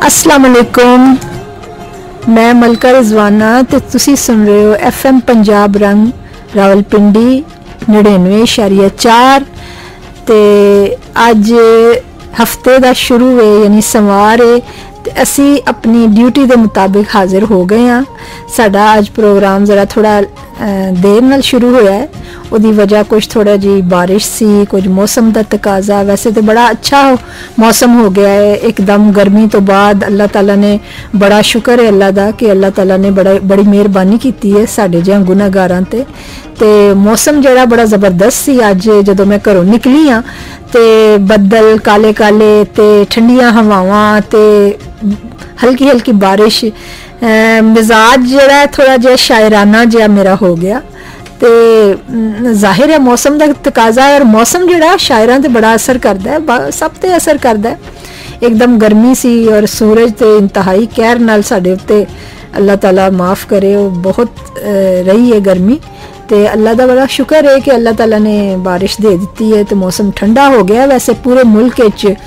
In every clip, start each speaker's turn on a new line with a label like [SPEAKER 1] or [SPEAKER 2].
[SPEAKER 1] अस्सलाम वालेकुम, मैं मलका रिजवाना ते तुसी सुन रहे हो FM पंजाब रंग रावलपिंडी 99.4 ते अज हफ्ते का शुरू है यानी सोमवार है ते असी अपनी ड्यूटी के मुताबिक हाजिर हो गए हाँ। साडा अज प्रोग्राम ज़रा थोड़ा देर नाल शुरू होया है, उदी वजह कुछ थोड़ा जी बारिश सी, कुछ मौसम का तकाजा। वैसे तो बड़ा अच्छा मौसम हो गया है एकदम गर्मी तो बाद। अल्लाह ताला ने बड़ा शुक्र है अल्लाह दा कि अल्लाह ताला ने बड़ी मेहरबानी की है साढ़े जिहां गुनाहगारां ते मौसम जड़ा बड़ा ज़बरदस्त सी। अज जदों मैं घरों निकली हाँ ते बदल काले काले ते ठंडियां हवावां ते हल्की हल्की बारिश, मिजाज जड़ा थोड़ा जिहा शायराना जिहा मेरा हो गया। तो जाहिर है मौसम का तकाजा है और मौसम जड़ा शायरां ते बड़ा असर करता है, सब ते असर करता है। एकदम गर्मी सी और सूरज ते इंतहाई कहर नाल साडे उत्ते अल्लाह ताला माफ़ करे, वो बहुत रही है गर्मी। तो अल्लाह का बड़ा शुक्र है कि अल्लाह ताला ने बारिश दे दी है तो मौसम ठंडा हो गया। वैसे पूरे मुल्क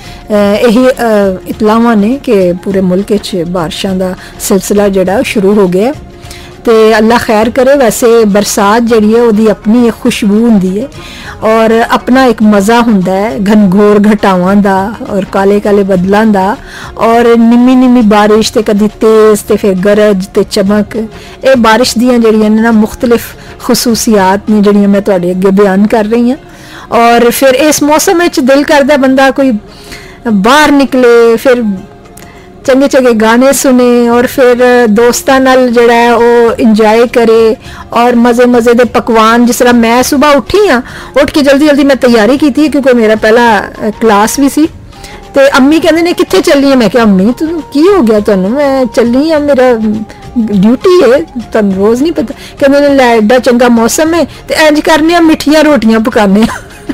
[SPEAKER 1] यही इतलावां ने कि पूरे मुल्क बारिशों का सिलसिला जड़ा शुरू हो गया तो अल्लाह खैर करे। वैसे बरसात जड़ी है उसकी अपनी एक खुशबू होंदी है और अपना एक मज़ा होंदा है घनघोर घटावां दा और काले काले बदलां दा और निमी निमी बारिश ते कदी तेज़ ते फिर गरज ते चमक। ये बारिश दियां जड़ियां ने ना मुख्तलिफ खसूसियात ने जड़ियां मैं तुहाडे अगे बयान कर रही हूँ। और फिर इस मौसम में दिल करदा बंदा कोई बाहर निकले, फिर चंगे चंगे गाने सुने और फिर दोस्तां नाल जड़ा है वो इंजॉय करे और मज़े मज़े दे पकवान। जिस तरह मैं सुबह उठी हाँ, उठ के जल्दी जल्दी मैं तैयारी की थी क्योंकि मेरा पहला क्लास भी सी। तो अम्मी कहते ने कित्थे चली है, मैं क्या अम्मी तू की हो गया तुहानू, मैं चली हाँ मेरा ड्यूटी है, तुहानू रोज़ नहीं पता। कहते लै एडा चंगा मौसम है तो इंज करने मिठियां रोटियां पकाने।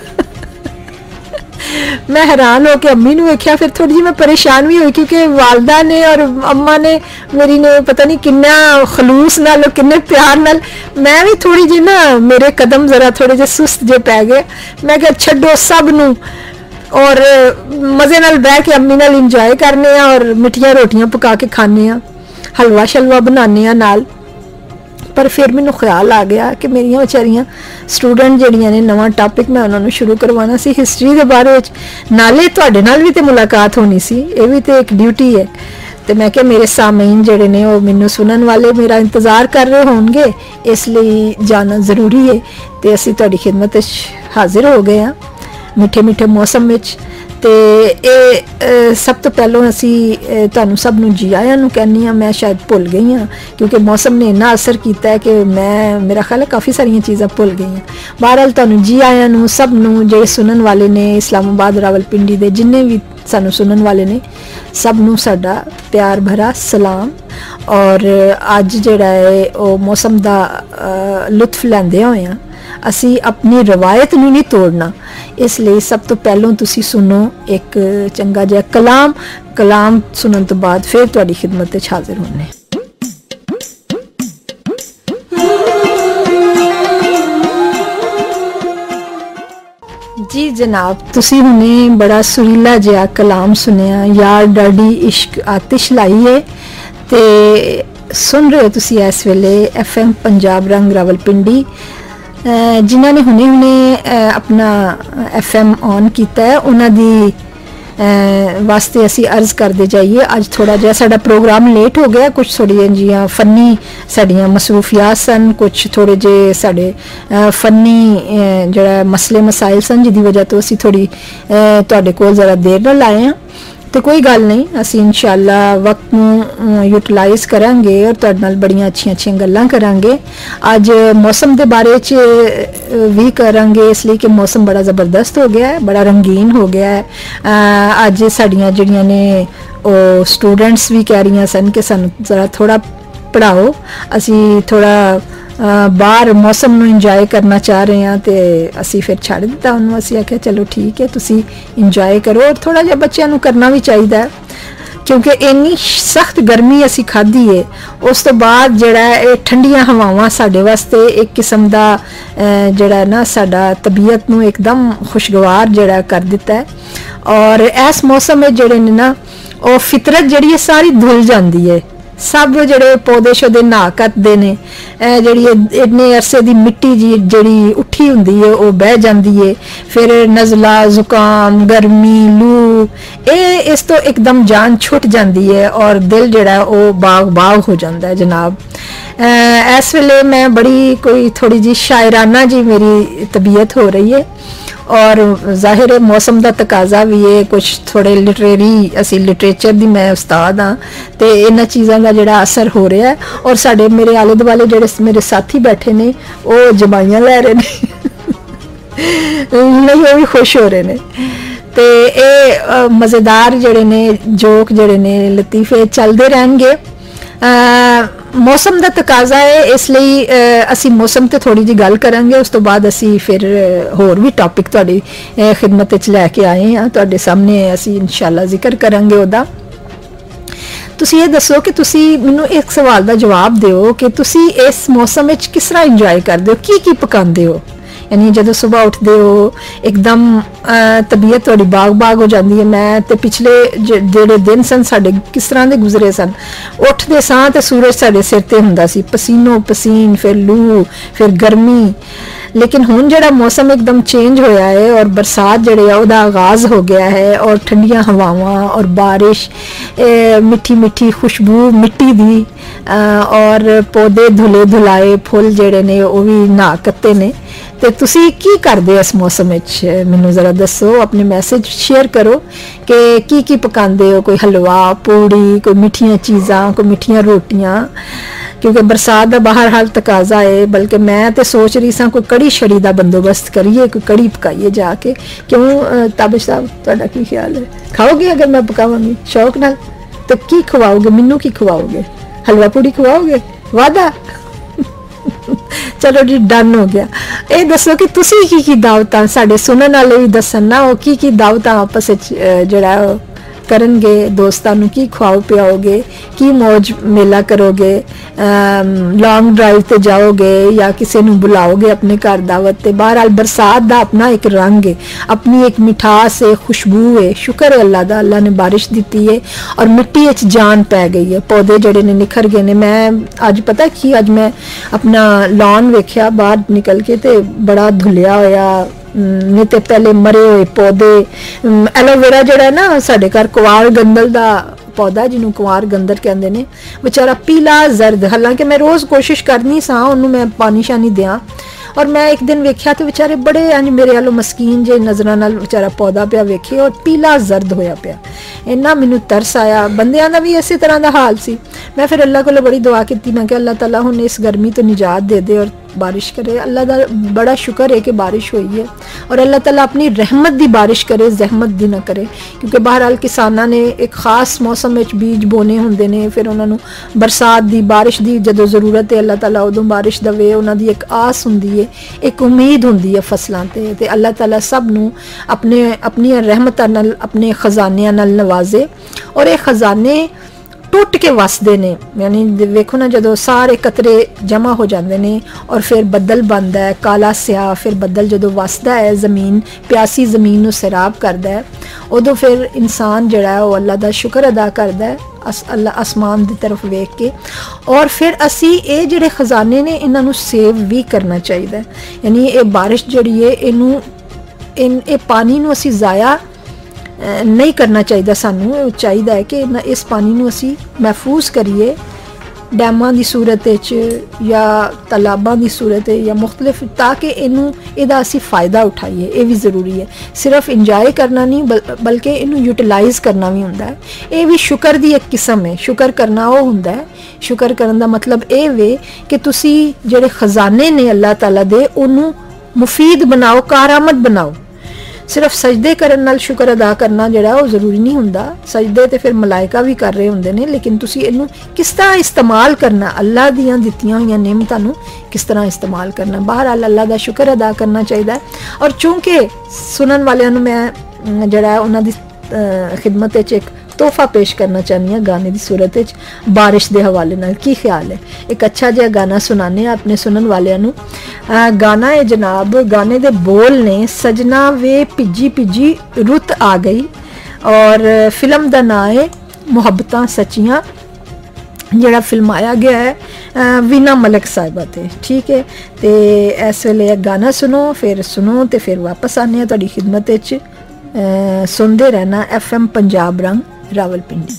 [SPEAKER 1] मैं हैरान हो के अम्मी नू वेख्या, फिर थोड़ी जी मैं परेशान भी हुई क्योंकि वालदा ने और अम्मा ने मेरी ने पता नहीं किन्ना खलूस नाल और किन्ने प्यार नाल, मैं भी थोड़ी जी ना मेरे कदम जरा थोड़े जे सुस्त जे पै गए। मैं क्या छड्डो सब नू और मज़े नाल बह के अम्मी नाल इंजॉय करने और मिठियां रोटियां पका के खाने, हलवा शलवा बनाने नाल। पर फिर मैनू ख्याल आ गया कि मेरिया बेचारियां स्टूडेंट जड़ियां ने नवा टॉपिक मैं उन्होंने शुरू करवाना सी हिस्टरी के बारे में, नाले तुहाडे नाल भी तो मुलाकात होनी सी, ये भी तो एक ड्यूटी है। तो मैं क्या मेरे सामीन जड़े ने वो मैनू सुनन वाले मेरा इंतज़ार कर रहे होंगे, इसलिए जाना ज़रूरी है। तो असी तुहाडी खिदमत हाजिर हो गए हाँ मिठे मिठे मौसम विच। तो ये सब तो पहलों असी तुहानू सब नू जी आया नू कहनी हाँ, मैं शायद भुल गई हाँ क्योंकि मौसम ने इन्ना असर किया है कि मैं मेरा ख्याल है काफ़ी सारिया चीज़ां भुल गई हैं। बहरहाल तुहानू जी आया नू सब नू जे सुनन वाले ने इस्लामाबाद रावलपिंडी दे जिन्ने भी सानू सुनन वाले ने सब नू साडा प्यार भरा सलाम। और अज जिहड़ा है वो मौसम का लुत्फ लैंदे होए असी अपनी रवायत नू नहीं तोड़ना, इसलिए सब तो पहलों तुसी सुनो एक चंगा जिहा कलाम। कलाम सुनन तो बाद फिर तुहाडी खिदमत विच हाजिर होने। जी जनाब, तुसी हुणे बड़ा सुरीला जिहा कलाम सुनिया, यार डाडी इश्क आतिश लाई है। ते सुन रहे हो तुसी इस वेले FM पंजाब रंग रावलपिंडी। जिन्होंने हुने हुने अपना FM ऑन किया है उन्हों दी वास्ते असी अर्ज़ करते जाइए। अज थोड़ा जहा साडा प्रोग्राम लेट हो गया, कुछ थोड़ी जियां फनी साड़ियाँ मसरूफियात सन, कुछ थोड़े जे साडे फनी जड़ा मसले मसाइल सन जिदी वजह तो असी थोड़ी तुहाडे कोल ज़रा देर नाल आए हैं। तो कोई गल नहीं, असी इंशाअल्लाह वक्त नू यूटिलाइज़ करांगे और तुहाडे नाल बड़ियां अच्छियां अच्छियां गल्लां करांगे। अज मौसम के बारे च भी करांगे इसलिए कि मौसम बड़ा ज़बरदस्त हो गया है, बड़ा रंगीन हो गया है। अज साड़ियां जड़ियां ने वो स्टूडेंट्स भी कह रही सन कि सानू ज़रा थोड़ा पढ़ाओ, असी थोड़ा बाहर मौसम नू इंजॉय करना चाह रहे हैं। तो असी फिर छड़ दिता उन्होंने, असी आख्या चलो ठीक है तुसी इंजॉय करो और थोड़ा जिहा बच्चों नू करना भी चाहिए क्योंकि इन्नी सख्त गर्मी असी खाधी है। उस तो बाद जड़ा ये ठंडियां हवावां साडे वास्ते एक किस्म का जड़ा ना साडा तबीयत नू एकदम खुशगवार जड़ा कर दिता है। और इस मौसम में जड़े ने ना ਉਹ ਫਿਤਰਤ ਜਿਹੜੀ ਹੈ ਸਾਰੀ ਧੁਲ ਜਾਂਦੀ ਹੈ। सब ਜਿਹੜੇ ਪੌਦੇ ਸ਼ੋਦੇ ਨਹਾ ਕੱਤਦੇ ਨੇ, ਜਿਹੜੀ ਇੰਨੇ ਅਰਸੇ ਦੀ ਮਿੱਟੀ ਜਿਹੜੀ ਉੱਠੀ ਹੁੰਦੀ ਹੈ ਉਹ ਬਹਿ ਜਾਂਦੀ ਹੈ। ਫਿਰ ਨਜ਼ਲਾ, ਜ਼ੁਕਾਮ, ਗਰਮੀ, ਲੂ, ਇਹ ਇਸ ਤੋਂ ਇੱਕਦਮ ਜਾਨ ਛੁੱਟ ਜਾਂਦੀ ਹੈ ਔਰ ਦਿਲ ਜਿਹੜਾ ਉਹ ਬਾਗ ਹੋ ਜਾਂਦਾ ਹੈ ਜਨਾਬ। ਇਸ ਵੇਲੇ मैं बड़ी कोई थोड़ी जी शायराना जी मेरी तबीयत हो रही है और जाहिर है मौसम का तकाजा भी है, कुछ थोड़े लिटरेरी असी लिटरेचर की मैं उस्ताद हाँ, तो इन्होंने चीज़ों का जोड़ा असर हो रहा है। और साढ़े मेरे आले दुआले जोड़े मेरे साथी बैठे ने वो जमाइयाँ लै रहे ने नहीं, वो भी खुश हो रहे हैं। तो ये मज़ेदार जोड़े ने जोक जोड़े ने लतीफे चलते रहेंगे। मौसम का तकाजा है, इसलिए असी मौसम ते थोड़ी जी गल करांगे, उस तो बाद असी फिर होर भी टॉपिक तुहाडी खिदमत च लैके आए हैं, तुहाडे सामने असी इंशाअल्लाह जिक्र करांगे ओदा। तुसी ये दसो कि तुसी मैनू एक सवाल का जवाब दिओ कि तुसी इस मौसम में किस तरह इंजॉय करदे हो, की पकांदे हो? यानी जो सुबह उठते हो एकदम तबीयत थोड़ी बाग हो जाती है। मैं तो पिछले जेडे दिन सन साढ़े किस तरह के गुजरे सन, उठते सां ते सूरज साढ़े सिर ते हुंदा सी, पसीनो पसीन, फिर लू, फिर गर्मी। लेकिन हुण जिहड़ा मौसम एकदम चेंज होया है और बरसात जिहड़ी है उहदा आगाज़ हो गया है और ठंडियां हवावां और बारिश, मिठी मिठी खुशबू मिट्टी दी, और पौधे धुले धुलाए फुल जिहड़े ने वो भी नहा कत्ते ने। तो तुसी की करदे इस मौसम विच, मैनू ज़रा दसो, अपने मैसेज शेयर करो कि की पकांदे हो? कोई हलवा, पूड़ी, कोई मिठियां चीज़ां, कोई मिठियां रोटियां, क्योंकि बरसात का बाहर हाल तकाजा है। बल्कि मैं तो सोच रही सा कोई कड़ी छड़ी का बंदोबस्त करिए, कोई कड़ी पकाइए जाके। क्यों ताबिश साहब, तुहाडा की ख्याल है? खाओगे अगर मैं पकावांगी शौक नाल? तो की खवाओगे मैनू, की खवाओगे? हलवा पूड़ी खवाओगे? वादा? चलो जी, डन हो गया। ये दसो कि तुसी की दावतां साडे सुनन वाले भी दसन ना, वो की दावतां आपस जिहड़ा करनगे, दोस्तां नूं की खवाओ पियाओगे, की मौज मेला करोगे, लॉन्ग ड्राइव ते जाओगे या किसी नूं बुलाओगे अपने घर दावत ते? बहरहाल बरसात दा अपना एक रंग है, अपनी एक मिठास है, खुशबू है। शुक्र है अल्लाह दा, अल्लाह ने बारिश दी है और मिट्टी विच जान पै गई है, पौधे जड़े ने निखर गए ने। मैं अज पता कि अज मैं अपना लॉन वेख्या बाहर निकल के, ते बड़ा धुलिया होया, नहीं तो पहले मरे हुए पौधे। एलोवेरा जड़ा ना साढ़े घर कुवार गंदल का पौधा, जिन्हों कुवार गंदल कहते हैं, बेचारा पीला जर्द। हालांकि मैं रोज़ कोशिश करनी सा उन्होंने मैं पानी शानी दियाँ, और मैं एक दिन वेख्या तो बेचारे बड़े अंज मेरे वालों मस्कीन जे नज़रां नाल बेचारा पौधा पिया वेखे और पीला जर्द होया पिया। इन्ना मैनू तरस आया। बंदियां दा भी इसी तरह का हाल सी। मैं फिर अल्लाह को बड़ी दुआ की, मैं कि अल्लाह ताला हुण इस गर्मी तो निजात दे दे और बारिश करे। अल्लाह का बड़ा शुक्र है कि बारिश हुई है, और अल्लाह ताला अपनी रहमत दी बारिश करे, जहमत दी ना करे। क्योंकि बहरहाल किसानां ने एक खास मौसम में बीज बोने होंदे ने, फिर उन्होंने बरसात दी बारिश दी जदों ज़रूरत है अल्लाह ताला उदों बारिश दवे। उन्हां दी एक आस हुंदी है, एक उम्मीद हुंदी है फसलां ते अल्लाह ताला सब नूं अपनी रहमतां नाल, अपने खजानियां नाल नवाजे। और ये खजाने टुट के वसदे ने। यानी वेखो ना, जदों सारे कतरे जमा हो जाते हैं और फिर बदल बनता है काला स्याह, फिर बदल जदों वसदा है ज़मीन, प्यासी ज़मीन नूं सैराब करता है, उदों फिर इंसान जिहड़ा है वो अल्लाह दा शुक्र अदा करता है अल्लाह आसमान की तरफ वेख के। और फिर असी ये जिहड़े खजाने ने इन्हां नूं सेव भी करना चाहिए। यानी ये बारिश जिहड़ी है इनू पानी नूं असी ज़ाया नहीं करना चाहिए। सानू चाहिए है कि इस पानी नूं असी महफूज करिए, डैमां की सूरत या तालाबां की सूरत या मुख्तलिफ, ताकि इनू इहदा असी फ़ायदा उठाइए। ये भी ज़रूरी है। सिर्फ इंजॉय करना नहीं बल्कि इनू यूटिलाइज़ करना भी हुंदा है। ये भी शुक्र की एक किस्म है। शुक्र करना वो हुंदा है, शुक्र करने का मतलब ये वे कि तुसी जिहड़े खजाने ने अल्लाह ताला दे उन्नू मुफीद बनाओ, कारामद बनाओ। सिर्फ सजदे करन नाल शुक्र अदा करना जिहड़ा वो जरूरी नहीं हुंदा। सजदे ते फिर मलाइका भी कर रहे हुंदे ने, लेकिन तुसी इनू किस तरह इस्तेमाल करना, अल्लाह दियां दित्तियां होईयां नेमतां नू किस तरह इस्तेमाल करना। बहरहाल अल्लाह दा शुक्र अदा करना चाहिए। और चूंकि सुनन वालियां नू मैं जिहड़ा उन्हां दी खिदमत च एक तोहफा पेश करना चाहनी हाँ गाने की सूरत बारिश के हवाले नाल। की ख्याल है? एक अच्छा जिहा गाना सुनाने अपने सुनन वालियां नू। गाना है जनाब, गाने दे बोल ने सजना वे भिजी भिजी रुत आ गई, और फिल्म का नाम है ਮੁਹੱਬਤਾਂ ਸੱਚੀਆਂ ਜਿਹੜਾ ਫਿਲਮਾਇਆ ਗਿਆ ਹੈ ਵੀਨਾ ਮਲਕ ਸਾਹਿਬਾ ਤੇ। ਠੀਕ है, तो इस वेले एक गाना सुनो तो फिर वापस आने हैं तुहाडी खिदमत विच। सुनते रहना FM पंजाब रंग रावलपिंडी।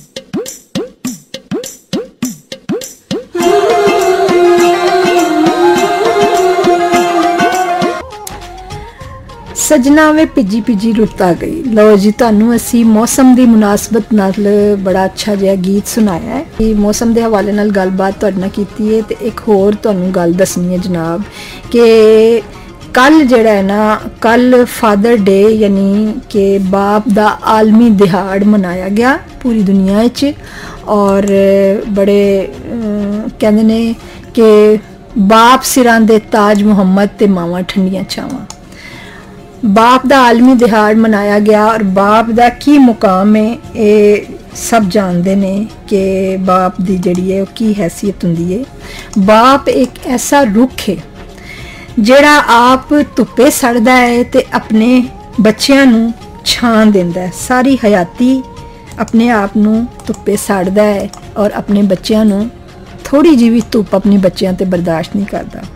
[SPEAKER 1] सजना वे पिजी पिजी रुत आ गई। लो जी, तुहानू असी मौसम की मुनासबत नाल बड़ा अच्छा जिहा गीत सुनाया है। मौसम के हवाले नाल गलबात तुहाडे नाल कीती है। ते एक होर तुहानू गल दसनी है जनाब कि कल जिहड़ा है ना, कल फादर डे यानी कि बाप दा आलमी दिहाड़ मनाया गया पूरी दुनिया विच। और बड़े कहंदे ने कि बाप सिरां दे ताज मुहम्मद ते मावां ठंडियां छावां। बाप दा आलमी दिहाड़ मनाया गया और बाप दा की मुकाम है ये सब जानते ने कि बाप दी जड़ी है की हैसियत हुंदी है। बाप एक ऐसा रुख है जिहड़ा आप धुप्पे सड़दा है ते अपने बच्चियां नू छां दिंदा है। सारी हयाती अपने आप नू धुप्पे सड़दा है और अपने बच्चियां नू थोड़ी जी भी धुप अपनी बच्चियां ते बर्दाश्त नहीं करता।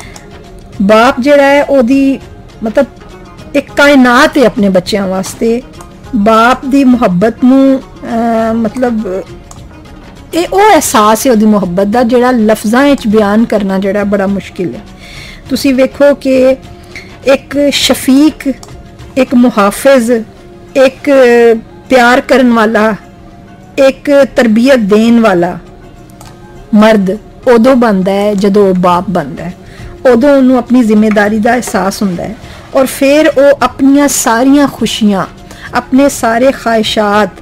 [SPEAKER 1] बाप जिहड़ा है ओदी मतलब एक कायनात है अपने बच्चों वास्ते। बाप दी मुहब्बत नू मतलब ये ओ एहसास है उहदी मुहब्बत दा जिहड़ा लफ्ज़ां विच बयान करना जिहड़ा बड़ा मुश्किल है। तुसी वेखो कि एक शफीक, एक मुहाफिज, एक प्यार करन वाला, एक तरबियत देन वाला मर्द उदों बनता है जदों बाप बनता है। उदों उन्होंने अपनी जिम्मेदारी का एहसास होंदा है और फिर वो अपनियां सारियां खुशियां, अपने सारे ख्वाहिशात,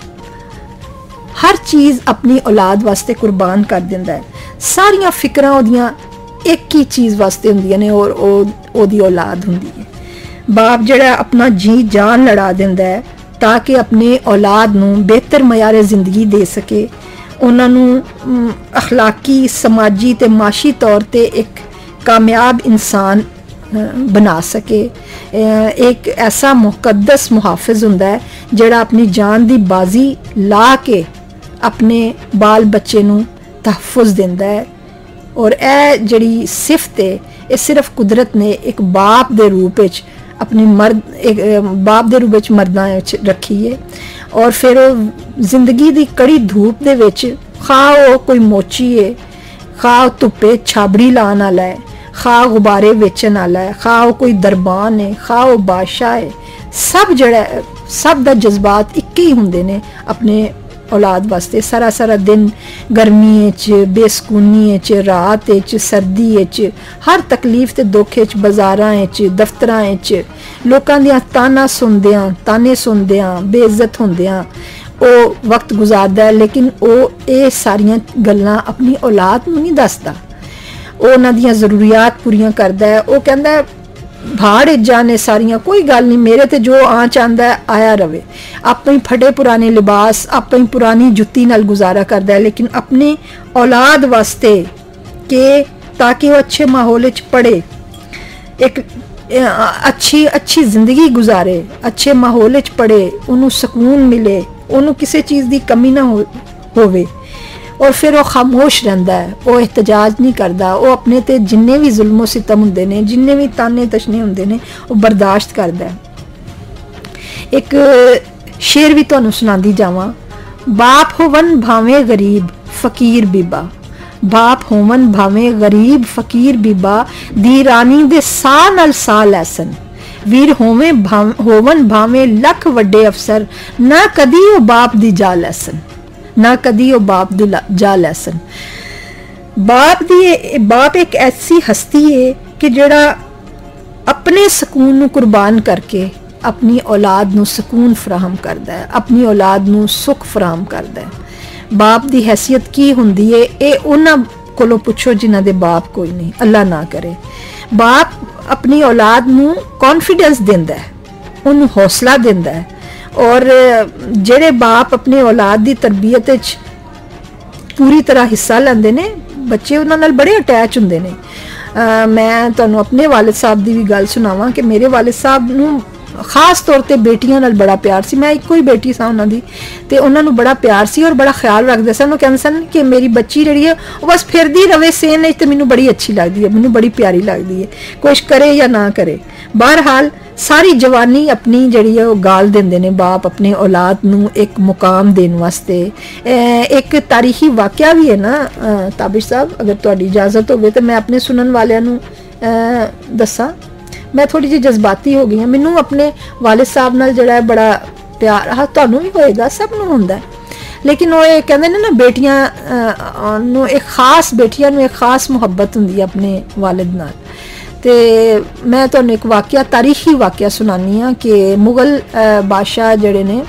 [SPEAKER 1] हर चीज़ अपनी औलाद वास्ते कुर्बान कर दिंदा है। सारियां फिक्रां ओदियां एक ही चीज़ वास्ते होंदियां ने और ओदी औलाद हुंदी है। बाप जिहड़ा अपना जी जान लड़ा दिंदा है ताकि अपने औलाद नूं बेहतर मयारे जिंदगी दे सके, उन्हां नूं अखलाकी, समाजी ते माशी तौर ते एक कामयाब इंसान बना सके। एक ऐसा मुकद्दस मुहाफिज हुंदा है जिहड़ा अपनी जान दी बाजी ला के अपने बाल बच्चे नूं तहफ़ुज़ दिंदा है। और ए जिहड़ी सिफत है ये सिर्फ कुदरत ने एक बाप दे रूप विच अपनी बाप दे रूप विच मर्दां विच रखी है। और फिर जिंदगी दी कड़ी धूप दे विच खा वो कोई मोची है, खा धुप्पे छाबड़ी लाने वाला है, खा गुब्बारे बेचन वाला है, खा वो कोई दरबान है, खा वो बादशाह है, सब जड़ा सब दा जज्बात एक ही हुंदे ने अपने औलाद वास्ते। सारा सारा दिन गर्मी च, बेसकूनी च, रात च, सर्दी च, हर तकलीफ ते दुख च, बाजारां च, दफ्तरां च लोकां दियां ताने सुनदियां बेइज्जत होंदियां वो वक्त गुजारदा है। लेकिन वो ये सारियां गल्लां अपनी औलाद नूं नहीं दसदा। वो उन्हां दियां ज़रूरियात पूरियां करदा है। वो कहंदा है भाड़ जाने सारियां कोई गल नहीं, मेरे ते जो आँच आंदा है आया रवे। अपने फटे पुराने लिबास, अपनी पुरानी जुत्ती नाल गुजारा करदा है, लेकिन अपनी औलाद वास्ते के ताकि वो अच्छे माहौल च पढ़े, एक अच्छी जिंदगी गुजारे, अच्छे माहौल च पढ़े, उन्होंने सुकून मिले, उन्होंने किसी चीज़ की कमी ना होवे। और फिर वो खामोश रहता है, वो एहतजाज नहीं करता, वो अपने ते जिन्ने भी जुल्मो सितम होंदे ने, जिन्ने भी ताने तशने होंदे ने वो बर्दाश्त करता है। एक शेर भी तुहानू सुनांदी जावां, बाप होवन भावें गरीब फकीर बीबा, बाप होवन भावें गरीब फकीर बीबा, दी रानी दे साह नाल साह लैसन, वीर होवन भावें लख वड्डे अफसर, ना कदी वो बाप दी जा लैसन, ना कदी वो बाप दी जा लैसन। बाप एक ऐसी हस्ती है कि जिहड़ा अपने सुकून नूं कुर्बान करके अपनी औलाद नूं सुकून फराहम करदा है, अपनी औलाद नूं सुख फराहम करदा है। बाप दी हैसियत की हुंदी है ये उन्हां कोलों पुछो जिन्हां दे बाप कोई नहीं, अल्लाह ना करे। बाप अपनी औलाद नूं कॉन्फिडेंस दिंदा है, उन्हें हौसला दिंदा है। और जेड़े बाप अपने औलाद की तरबियत पूरी तरह हिस्सा लेंदे ने, बच्चे उन्हां नाल बड़े अटैच हुंदे ने। मैं तुहानू अपने वालिद साहब की भी गल सुनावां कि मेरे वालिद साहब नूं खास तौर पर बेटियां नाल बड़ा प्यार सी। मैं इक्को ही बेटी सा उन्हां दी, ते उन्हां नूं बड़ा प्यार सी और बड़ा ख्याल रखदे सन। वो कहंदे सन कि मेरी बच्ची जिहड़ी है वो बस फिरदी रवे सेन ते मैनूं बड़ी अच्छी लगदी है, मैनूं बड़ी प्यारी लगदी है, कुछ करे या ना करे। बहरहाल सारी जवानी अपनी जिहड़ी है वो गाल देंदे ने बाप अपने औलाद नूं एक मुकाम देने वास्ते। एक तारीखी वाकया भी है ना ताबिश साहब, अगर तुहाडी इजाजत होवे तो मैं अपने सुनन वालियां नूं दस्सां। मैं थोड़ी जी जज्बाती हो गई हाँ। मैनू अपने वालिद साहब नाल जिहड़ा बड़ा प्यार, हाँ तुहानू भी होएगा, सब नूं हुंदा है, लेकिन वो ये कहंदे ने ना बेटियां नूं एक खास, बेटियां नूं एक खास मुहब्बत हुंदी है अपने वालिद नाल। ते मैं तुहानू एक वाकया, तारीखी वाकया सुनानी हाँ कि मुगल बादशाह जिहड़े ने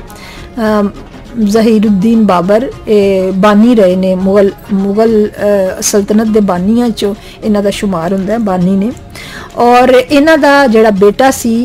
[SPEAKER 1] ज़हीरुद्दीन बाबर बानी रहे ने, मुगल सल्तनत के बानियां चों इन्हां दा शुमार हुंदा है, बानी ने। और इन्हां दा जिहड़ा बेटा सी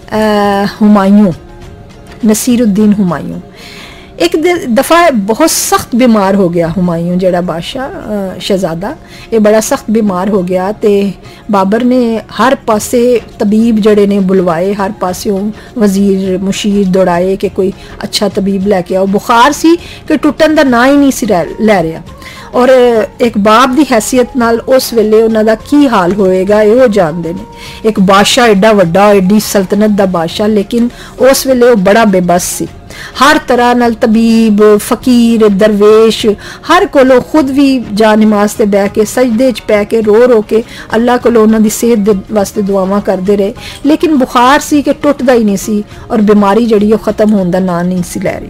[SPEAKER 1] हुमायूं, नसीरुद्दीन हुमायूं, एक दफ़ा बहुत सख्त बीमार हो गया। हुमायूं जिहड़ा बादशाह शहजादा, ये बड़ा सख्त बीमार हो गया। तो बाबर ने हर पासे तबीब जड़े ने बुलवाए, हर पासों वजीर मुशीर दौड़ाए कि कोई अच्छा तबीब लैके आओ। बुखार सी कि टुटन का ना ही नहीं सी लै रहा। और एक बाप की हैसियत नाल उस वेले उन्हां दा की हाल होएगा ये वो जानते हैं। एक बादशाह एडा वड्डा, एडी सल्तनत का बादशाह, लेकिन उस वेले वो बड़ा बेबस सी। हर तरह नाल तबीब, फकीर, दरवेश हर कोलों खुद भी जा नमाज ते बह के सजदे च पै के रो रो के अल्लाह कोलों उन्हां दी सेहत दे वास्ते दुआवां करते रहे, लेकिन बुखार सी कि टुटदा ही नहीं सी और बीमारी जिहड़ी ओह खत्म होने दा नां नहीं सी लै रही।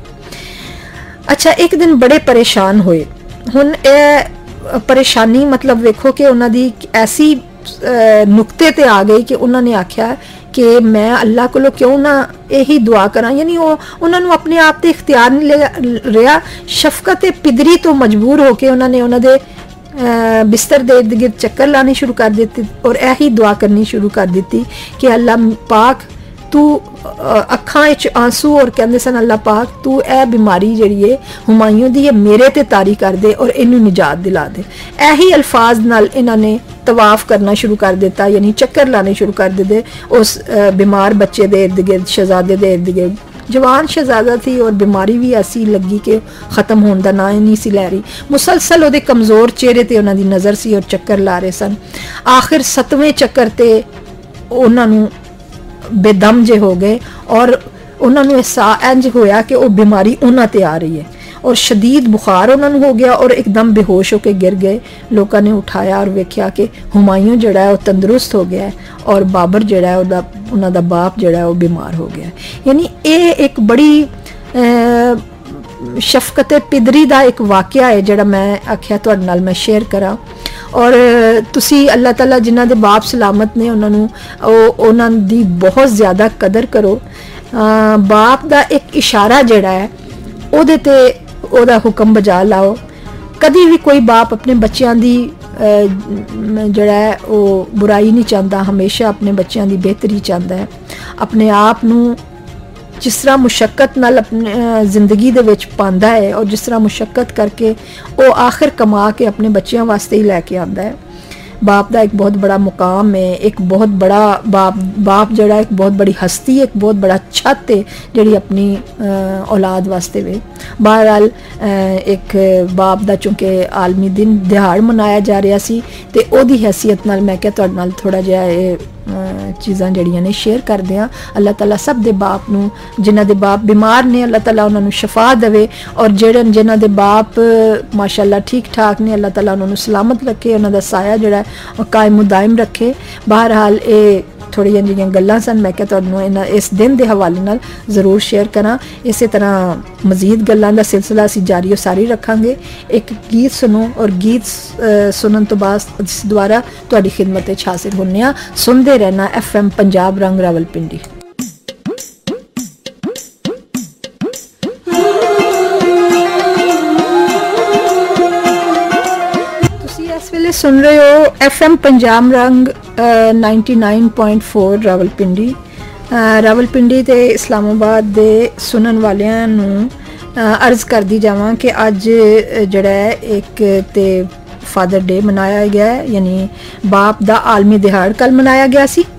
[SPEAKER 1] अच्छा, एक दिन बड़े परेशान होए। हुण ये परेशानी मतलब वेखो कि उन्हां दी ऐसी नुक्ते ते आ गई कि उन्होंने आख्या कि मैं अल्लाह को क्यों ना यही दुआ करा, यानी वो उन्होंने अपने आप ते इख्तियार नहीं रहा। शफकत पिदरी तो मजबूर होके उन्होंने उन्होंने बिस्तर दे इर्द गिर्द चक्कर लाने शुरू कर दिते और यही दुआ करनी शुरू कर दी कि अल्लाह पाक तू अखां च आंसू और कहते सन अल्लाह पाक तू ए बीमारी जिहड़ी है हुमायूं दी है मेरे ते तारी कर दे और इनू निजात दिला दे। यही अल्फाज नाल इन्होंने तवाफ करना शुरू कर दिता, यानी चक्कर लाने शुरू कर दिते उस बीमार बच्चे दे इर्द गिर्द, शहजादे दे इर्द गिर्द। जवान शहजादा थी और बीमारी भी ऐसी लगी कि ख़त्म होने का ना ही नहीं सी लै रही। मुसलसल उहदे कमज़ोर चेहरे ते उन्हां दी नज़र सी और चक्कर ला रहे सन। आखिर 7वें चक्कर ते उन्हां नूं बेदम जे हो गए और उन्होंने एहसास इंज होया कि वो बीमारी उन्हां ते आ रही है और शदीद बुखार उन्होंने हो गया और एकदम बेहोश होकर गिर गए। लोगों ने उठाया और वेख्या कि हुमायूं जड़ा है वो तंदुरुस्त हो गया है और बाबर जड़ा है उन्हां दा बाप जड़ा है वो बीमार हो गया है। यानी ये एक बड़ी शफकत पिदरी का एक वाकया है जड़ा मैं आख्या तुहाडे नाल मैं शेयर करा। और तुसी अल्लाह ताला जिन्हां दे बाप सलामत ने उन्हां दी बहुत ज़्यादा कदर करो। बाप दा एक इशारा जड़ा है उहदे ते ओहदा हुक्म बजा लाओ। कदी भी कोई बाप अपने बच्चों की जड़ा है वो बुराई नहीं चाहता, हमेशा अपने बच्चों की बेहतरी चाहता है। अपने आप नूं जिस तरह मुशक्कत नाल अपने जिंदगी दे विच पांदा है और जिस तरह मुशक्कत करके वो आखिर कमा के अपने बच्चों वास्ते ही लैके आंदा है। बाप का एक बहुत बड़ा मुकाम है, एक बहुत बड़ा बाप जड़ा एक बहुत बड़ी हस्ती, एक बहुत बड़ा छत है जिहड़ी अपनी औलाद वास्ते वे। बहरहाल एक बाप दा चूँकि आलमी दिन दिहाड़ मनाया जा रहा सी ते ओदी हैसियत नाल मैं क्या तुहाडे नाल थोड़ा जिहा चीज़ां जड़ियां ने शेयर कर दियां। अल्लाह ताला सब दे बाप नूं जिन्हां दे बाप बीमार ने अल्लाह ताला उन्हां नूं शफा देवे और जिन्हां दे बाप माशाअल्लाह ठीक ठाक ने अल्लाह ताला उन्हां नूं सलामत रखे, उन्हां दा साया जिहड़ा है कायम दायम रखे। बहरहाल ये थोड़ियां जिहियां गल्लां सन मैं क्या तुहानूं इस दिन के हवाले नाल ज़रूर शेयर करा। इस तरह मजीद गल्लां दा सिलसिला असीं जारी और सारी रखांगे। एक गीत सुनो और गीत सुनन तो बाद दोबारा तुहाडी खिदमत विच हाजिर होने आ। सुनते रहना FM पंजाब रंग रावलपिंडी। सुन रहे हो FM पंजाब रंग 99.4 रावलपिंडी। रावलपिंडी ते इस्लामाबाद दे सुनन वालियां नूं अर्ज़ कर दी जावां कि अज जड़ा है एक ते फादर डे मनाया गया है, यानी बाप दा आलमी दिहाड़ कल मनाया गया सी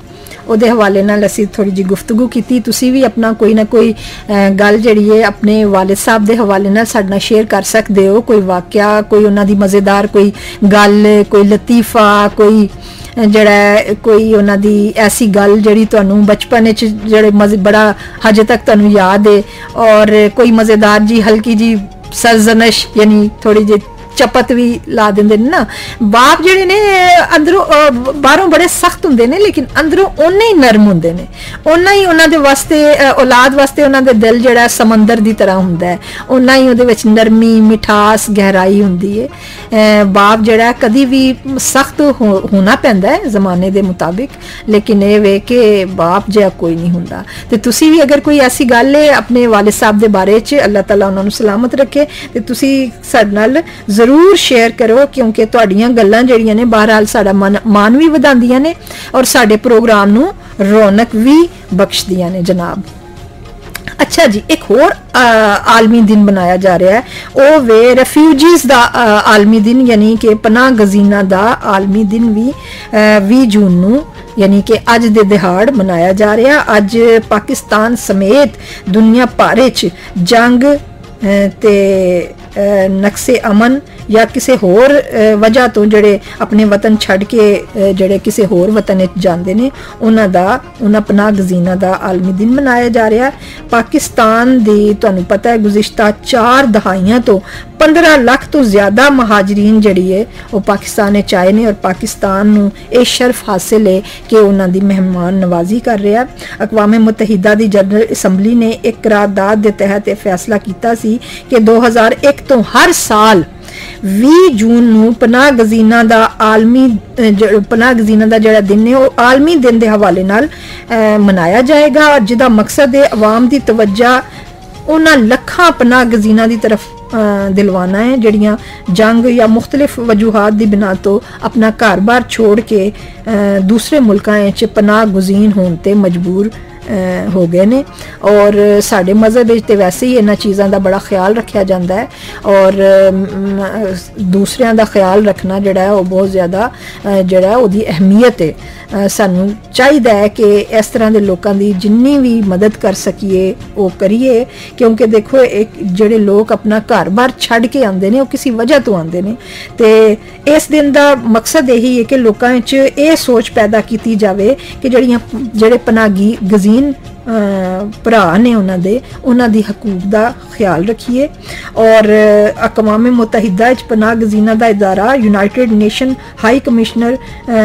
[SPEAKER 1] ਉਹਦੇ ਹਵਾਲੇ ਨਾਲ ਅਸੀਂ ਥੋੜੀ ਜਿਹੀ ਗੁਫ਼ਤਗੂ ਕੀਤੀ। ਤੁਸੀਂ ਵੀ ਆਪਣਾ ਕੋਈ ਨਾ ਕੋਈ ਗੱਲ ਜਿਹੜੀ ਹੈ ਆਪਣੇ ਵਾਲਿਦ ਸਾਹਿਬ ਦੇ ਹਵਾਲੇ ਨਾਲ ਸਾਡੇ ਨਾਲ ਸ਼ੇਅਰ ਕਰ ਸਕਦੇ ਹੋ। ਕੋਈ ਵਾਕਿਆ, ਕੋਈ ਉਹਨਾਂ ਦੀ ਮਜ਼ੇਦਾਰ ਕੋਈ ਗੱਲ, ਕੋਈ ਲਤੀਫਾ, ਕੋਈ ਜਿਹੜਾ ਕੋਈ ਉਹਨਾਂ ਦੀ ਐਸੀ ਗੱਲ ਜਿਹੜੀ ਤੁਹਾਨੂੰ ਬਚਪਨ ਵਿੱਚ ਜਿਹੜੇ ਬੜਾ ਹਜੇ ਤੱਕ ਤੁਹਾਨੂੰ ਯਾਦ ਹੈ, ਔਰ ਕੋਈ ਮਜ਼ੇਦਾਰ ਜੀ ਹਲਕੀ ਜੀ ਸਰਜ਼ਨਸ਼ ਯਾਨੀ ਥੋੜੀ ਜਿਹੀ ਚਪਤ ਵੀ ਲਾ ਦਿੰਦੇ ਨੇ ਨਾ। ਬਾਪ ਜਿਹੜੇ ਨੇ ਅੰਦਰੋਂ ਬਾਹਰੋਂ ਬੜੇ ਸਖਤ ਹੁੰਦੇ ਨੇ, ਲੇਕਿਨ ਅੰਦਰੋਂ ਓਨੇ ਹੀ ਨਰਮ ਹੁੰਦੇ ਨੇ। ਓਨਾ ਹੀ ਉਹਨਾਂ ਦੇ ਵਾਸਤੇ, ਔਲਾਦ ਵਾਸਤੇ ਉਹਨਾਂ ਦੇ ਦਿਲ ਜਿਹੜਾ ਸਮੁੰਦਰ ਦੀ ਤਰ੍ਹਾਂ ਹੁੰਦਾ ਹੈ, ਓਨਾ ਹੀ ਉਹਦੇ ਵਿੱਚ ਨਰਮੀ, ਮਿਠਾਸ, ਗਹਿਰਾਈ ਹੁੰਦੀ ਹੈ। ਬਾਪ ਜਿਹੜਾ ਕਦੀ ਵੀ ਸਖਤ ਹੋਣਾ ਪੈਂਦਾ ਹੈ ਜ਼ਮਾਨੇ ਦੇ ਮੁਤਾਬਿਕ, ਲੇਕਿਨ ਇਹ ਵੇ ਕਿ ਬਾਪ ਜਿਹਾ ਕੋਈ ਨਹੀਂ ਹੁੰਦਾ। ਤੇ ਤੁਸੀਂ ਵੀ ਅਗਰ ਕੋਈ ਐਸੀ ਗੱਲ ਹੈ ਆਪਣੇ ਵਾਲਿਦ ਸਾਹਿਬ ਦੇ ਬਾਰੇ 'ਚ, ਅੱਲਾਹ ਤਾਲਾ ਉਹਨਾਂ ਨੂੰ ਸਲਾਮਤ ਰੱਖੇ, ਤੇ ਤੁਸੀਂ ਸਾਡੇ ਨਾਲ ਜ਼ਰੂਰ ਸ਼ੇਅਰ ਕਰੋ, ਕਿਉਂਕਿ ਤੁਹਾਡੀਆਂ ਗੱਲਾਂ ਜਿਹੜੀਆਂ ਨੇ ਬਹਰਹਾਲ ਸਾਡਾ ਮਾਨ ਵੀ ਵਧਾਉਂਦੀਆਂ ਨੇ ਔਰ ਸਾਡੇ ਪ੍ਰੋਗਰਾਮ ਨੂੰ ਰੌਣਕ ਵੀ ਬਖਸ਼ਦੀਆਂ ਨੇ ਜਨਾਬ। ਅੱਛਾ ਜੀ, ਇੱਕ ਹੋਰ ਆਲਮੀ ਦਿਨ ਮਨਾਇਆ ਜਾ ਰਿਹਾ ਹੈ, ਉਹ ਵੇ ਰੈਫਿਊਜੀਜ਼ ਦਾ ਆਲਮੀ ਦਿਨ, ਯਾਨੀ ਕਿ ਪਨਾਹ ਗਜ਼ੀਨਾ ਦਾ ਆਲਮੀ ਦਿਨ ਵੀ 20 ਜੂਨ ਨੂੰ ਯਾਨੀ ਕਿ ਅੱਜ ਦੇ ਦਿਹਾੜ ਮਨਾਇਆ ਜਾ ਰਿਹਾ। ਅੱਜ ਪਾਕਿਸਤਾਨ ਸਮੇਤ ਦੁਨੀਆ ਭਰ ਵਿੱਚ ਜੰਗ ਤੇ ਨਕਸੇ ਅਮਨ ਜਾਂ ਕਿਸੇ ਹੋਰ ਵਜ੍ਹਾ ਤੋਂ ਜਿਹੜੇ ਆਪਣੇ ਵਤਨ ਛੱਡ ਕੇ ਜਿਹੜੇ ਕਿਸੇ ਹੋਰ ਵਤਨ ਵਿੱਚ ਜਾਂਦੇ ਨੇ, ਉਹਨਾਂ ਪਨਾਹ ਗਜ਼ੀਨਾ ਦਾ ਆਲਮੀ ਦਿਨ ਮਨਾਇਆ ਜਾ ਰਿਹਾ। ਪਾਕਿਸਤਾਨ ਦੀ ਤੁਹਾਨੂੰ ਪਤਾ ਹੈ ਗੁਜ਼ਿਸ਼ਤਾ 4 ਦਹਾਈਆਂ ਤੋਂ 15 ਲੱਖ ਤੋਂ ਜ਼ਿਆਦਾ ਮਹਾਜਰੀਨ ਜਿਹੜੀ ਹੈ ਉਹ ਪਾਕਿਸਤਾਨ ਵਿੱਚ ਆਏ ਨੇ, ਔਰ ਪਾਕਿਸਤਾਨ ਨੂੰ ਇਹ ਸ਼ਰਫ ਹਾਸਿਲ ਹੈ ਕਿ ਉਹਨਾਂ ਦੀ ਮਹਿਮਾਨ ਨਵਾਜ਼ੀ ਕਰ ਰਿਹਾ। ਅਕਵਾਮ ਮੁਤਹਿਦਾ ਦੀ ਜਨਰਲ ਅਸੈਂਬਲੀ ਨੇ ਇੱਕ ਕਰਾਰਦਾਦ ਦੇ ਤਹਿਤ ਇਹ ਫੈਸਲਾ ਕੀਤਾ ਸੀ ਕਿ 2001 ਤੋਂ ਹਰ ਸਾਲ 20 ਜੂਨ ਨੂੰ ਪਨਾਹ ਗਜ਼ੀਨਾ ਦਾ ਜਿਹੜਾ ਦਿਨ ਹੈ ਉਹ ਆਲਮੀ ਦਿਨ ਦੇ ਹਵਾਲੇ ਨਾਲ ਮਨਾਇਆ ਜਾਏਗਾ, ਔਰ ਜਿਹਦਾ ਮਕਸਦ ਹੈ ਆਵਾਮ ਦੀ ਤਵੱਜਾ ਉਹਨਾਂ ਲੱਖਾਂ ਪਨਾਹ ਗਜ਼ੀਨਾ ਦੀ ਤਰਫ ਦਿਲਵਾਨਾ ਹੈ ਜਿਹੜੀਆਂ ਜੰਗ ਜਾਂ ਮੁਖਤਲਿਫ ਵਜੂਹਾਤ ਦੀ ਬਿਨਾ ਤੋਂ ਆਪਣਾ ਘਰ-ਬਾਰ ਛੋੜ ਕੇ ਦੂਸਰੇ ਮੁਲਕਾਂ ਵਿੱਚ ਪਨਾਹ ਗੁਜ਼ੀਨ ਹੋਣ ਤੇ ਮਜਬੂਰ ਹੋ ਗਏ ਨੇ। ਔਰ ਸਾਡੇ ਮਜ਼ਹਬ ਵਿੱਚ ਤੇ ਵੈਸੇ ਹੀ ਇਹਨਾਂ ਚੀਜ਼ਾਂ ਦਾ ਬੜਾ ਖਿਆਲ ਰੱਖਿਆ ਜਾਂਦਾ ਹੈ, ਔਰ ਦੂਸਰਿਆਂ ਦਾ ਖਿਆਲ ਰੱਖਣਾ ਜਿਹੜਾ ਉਹ ਬਹੁਤ ਜ਼ਿਆਦਾ ਜਿਹੜਾ ਉਹਦੀ ਅਹਿਮੀਅਤ ਹੈ। ਸਾਨੂੰ ਚਾਹੀਦਾ ਹੈ ਕਿ ਇਸ ਤਰ੍ਹਾਂ ਦੇ ਲੋਕਾਂ ਦੀ ਜਿੰਨੀ ਵੀ ਮਦਦ ਕਰ ਸਕੀਏ ਉਹ ਕਰੀਏ, ਕਿਉਂਕਿ ਦੇਖੋ ਜਿਹੜੇ ਲੋਕ ਆਪਣਾ ਘਰ-ਬਾਰ ਛੱਡ ਕੇ ਆਉਂਦੇ ਨੇ ਉਹ ਕਿਸੇ ਵਜ੍ਹਾ ਤੋਂ ਆਉਂਦੇ ਨੇ, ਤੇ ਇਸ ਦਿਨ ਦਾ ਮਕਸਦ ਇਹੀ ਹੈ ਕਿ ਲੋਕਾਂ ਵਿੱਚ ਇਹ ਸੋਚ ਪੈਦਾ ਕੀਤੀ ਜਾਵੇ ਕਿ ਜਿਹੜੇ ਪਨਾਹਗੀ ਗਜ਼ੀਨ ਭਰਾ ਨੇ ਉਹਨਾਂ ਦੀ ਹਕੂਕ ਦਾ ਖਿਆਲ ਰੱਖੀਏ। ਔਰ ਅਕਵਾਮ ਮੁਤਹਿਦਾ ਵਿੱਚ ਪਨਾਹ ਗਜ਼ੀਨਾ ਦਾ ਇਦਾਰਾ United Nation High Commissioner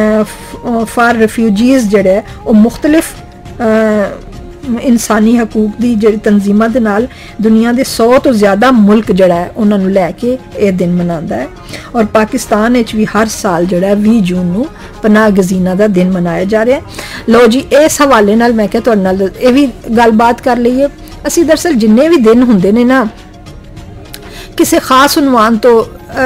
[SPEAKER 1] for Refugees ਜਿਹੜਾ ਉਹ ਮੁਖਤਲਿਫ ਇਨਸਾਨੀ ਹਕੂਕ ਦੀ ਜਿਹੜੀ ਤਨਜ਼ੀਮਾਂ ਦੇ ਨਾਲ ਦੁਨੀਆ ਦੇ 100 ਤੋਂ ਜ਼ਿਆਦਾ ਮੁਲਕ ਜਿਹੜਾ ਹੈ ਉਹਨਾਂ ਨੂੰ ਲੈ ਕੇ ਇਹ ਦਿਨ ਮਨਾਉਂਦਾ ਹੈ। ਔਰ ਪਾਕਿਸਤਾਨ ਵਿੱਚ ਵੀ ਹਰ ਸਾਲ ਜਿਹੜਾ 20 ਜੂਨ ਨੂੰ ਪਨਾਹ ਗਜ਼ੀਨਾ ਦਾ ਦਿਨ ਮਨਾਇਆ ਜਾ ਰਿਹਾ। ਲਓ ਜੀ, ਇਸ ਹਵਾਲੇ ਨਾਲ ਮੈਂ ਕਿਹਾ ਤੁਹਾਡੇ ਨਾਲ ਇਹ ਵੀ ਗੱਲਬਾਤ ਕਰ ਲਈਏ। ਅਸੀਂ ਦਰਅਸਲ ਜਿੰਨੇ ਵੀ ਦਿਨ ਹੁੰਦੇ ਨੇ ਨਾ, ਕਿਸੇ ਖਾਸ ਉਨਵਾਨ ਤੋਂ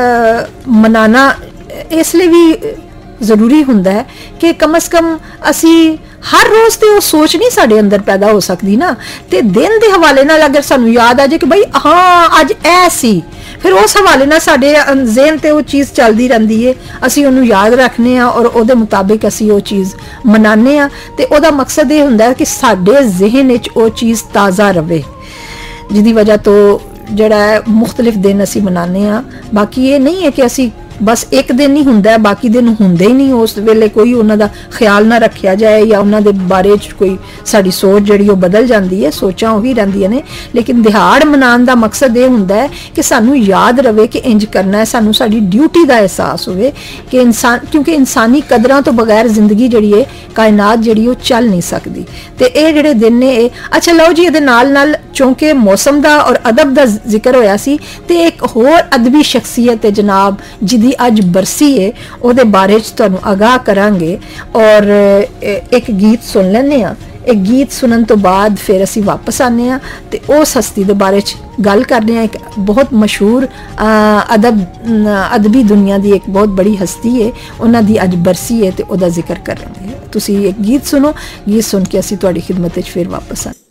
[SPEAKER 1] ਮਨਾਣਾ ਇਸ ਲਈ ਵੀ ਜ਼ਰੂਰੀ ਹੁੰਦਾ ਹੈ ਕਿ ਕਮ ਅਜ਼ ਕਮ ਅਸੀਂ ਹਰ ਰੋਜ਼ ਤੇ ਉਹ ਸੋਚ ਨਹੀਂ ਸਾਡੇ ਅੰਦਰ ਪੈਦਾ ਹੋ ਸਕਦੀ ਨਾ, ਤੇ ਦਿਨ ਦੇ ਹਵਾਲੇ ਨਾਲ ਅਗਰ ਸਾਨੂੰ ਯਾਦ ਆ ਜਾਏ ਕਿ ਬਈ ਹਾਂ ਅੱਜ ਇਹ ਸੀ, ਫਿਰ ਉਸ ਹਵਾਲੇ ਨਾਲ ਸਾਡੇ ਜ਼ਿਹਨ ਤੇ ਉਹ ਚੀਜ਼ ਚੱਲਦੀ ਰਹਿੰਦੀ ਹੈ, ਅਸੀਂ ਉਹਨੂੰ ਯਾਦ ਰੱਖਨੇ ਆ ਔਰ ਉਹਦੇ ਮੁਤਾਬਿਕ ਅਸੀਂ ਉਹ ਚੀਜ਼ ਮਨਾਉਂਦੇ ਆ। ਤੇ ਉਹਦਾ ਮਕਸਦ ਇਹ ਹੁੰਦਾ ਹੈ ਕਿ ਸਾਡੇ ਜ਼ਿਹਨ ਵਿੱਚ ਉਹ ਚੀਜ਼ ਤਾਜ਼ਾ ਰਵੇ, ਜਿਹਦੀ ਵਜ੍ਹਾ ਤੋਂ ਜਿਹੜਾ ਮੁਖਤਲਿਫ ਦਿਨ ਅਸੀਂ ਮਨਾਉਂਦੇ ਆ। ਬਾਕੀ ਇਹ ਨਹੀਂ ਹੈ ਕਿ ਅਸੀਂ ਬਸ ਇੱਕ ਦਿਨ ਨਹੀਂ ਹੁੰਦਾ, ਬਾਕੀ ਦਿਨ ਹੁੰਦੇ ਹੀ ਨਹੀਂ, ਉਸ ਵੇਲੇ ਕੋਈ ਉਹਨਾਂ ਦਾ ਖਿਆਲ ਨਾ ਰੱਖਿਆ ਜਾਏ ਜਾਂ ਉਹਨਾਂ ਦੇ ਬਾਰੇ 'ਚ ਕੋਈ ਸਾਡੀ ਸੋਚ ਜਿਹੜੀ ਉਹ ਬਦਲ ਜਾਂਦੀ ਹੈ, ਸੋਚਾਂ ਉਹੀ ਰਹਿੰਦੀਆਂ ਨੇ। ਲੇਕਿਨ ਦਿਹਾੜ ਮਨਾਉਣ ਦਾ ਮਕਸਦ ਇਹ ਹੁੰਦਾ ਹੈ ਕਿ ਸਾਨੂੰ ਯਾਦ ਰਵੇ ਕਿ ਇੰਜ ਕਰਨਾ ਹੈ, ਸਾਨੂੰ ਸਾਡੀ ਡਿਊਟੀ ਦਾ ਅਹਿਸਾਸ ਹੋਵੇ ਕਿ ਕਿਉਂਕਿ ਇਨਸਾਨੀ ਕਦਰਾਂ ਤੋਂ ਬਗੈਰ ਜ਼ਿੰਦਗੀ ਜਿਹੜੀ ਹੈ ਕਾਇਨਾਤ ਜਿਹੜੀ ਉਹ ਚੱਲ ਨਹੀਂ ਸਕਦੀ। ਤੇ ਇਹ ਜਿਹੜੇ ਦਿਨ ਨੇ ਇਹ ਅੱਛਾ ਲਓ ਜੀ, ਇਹਦੇ ਨਾਲ ਚੌਂਕੇ ਮੌਸਮ ਦਾ ਔਰ ਅਦਬ ਦਾ ਜ਼ਿਕਰ ਹੋਇਆ ਸੀ, ਤੇ ਇੱਕ ਹੋਰ ਅਦਬੀ ਸ਼ਖਸੀਅਤ ਹੈ ਜਨਾਬ ਜਿਹਦੀ ਅੱਜ ਬਰਸੀ ਹੈ, ਉਹਦੇ ਬਾਰੇ 'ਚ ਤੁਹਾਨੂੰ ਆਗਾਹ ਕਰਾਂਗੇ। ਔਰ ਇੱਕ ਗੀਤ ਸੁਣ ਲੈਂਦੇ ਹਾਂ, ਇੱਕ ਗੀਤ ਸੁਣਨ ਤੋਂ ਬਾਅਦ ਫਿਰ ਅਸੀਂ ਵਾਪਸ ਆਉਂਦੇ ਹਾਂ ਤੇ ਉਸ ਹਸਤੀ ਦੇ ਬਾਰੇ 'ਚ ਗੱਲ ਕਰਦੇ ਹਾਂ। ਇੱਕ ਬਹੁਤ ਮਸ਼ਹੂਰ ਅਦਬੀ ਦੁਨੀਆ ਦੀ ਇੱਕ ਬਹੁਤ ਬੜੀ ਹਸਤੀ ਹੈ, ਉਹਨਾਂ ਦੀ ਅੱਜ ਬਰਸੀ ਹੈ ਤੇ ਉਹਦਾ ਜ਼ਿਕਰ ਕਰਾਂਗੇ। ਤੁਸੀਂ ਇੱਕ ਗੀਤ ਸੁਣੋ, ਗੀਤ ਸੁਣ ਕੇ ਅਸੀਂ ਤੁਹਾਡੀ ਖਿਦਮਤ ਵਿੱਚ ਫਿਰ ਵਾਪਸ ਆਉਂਦੇ।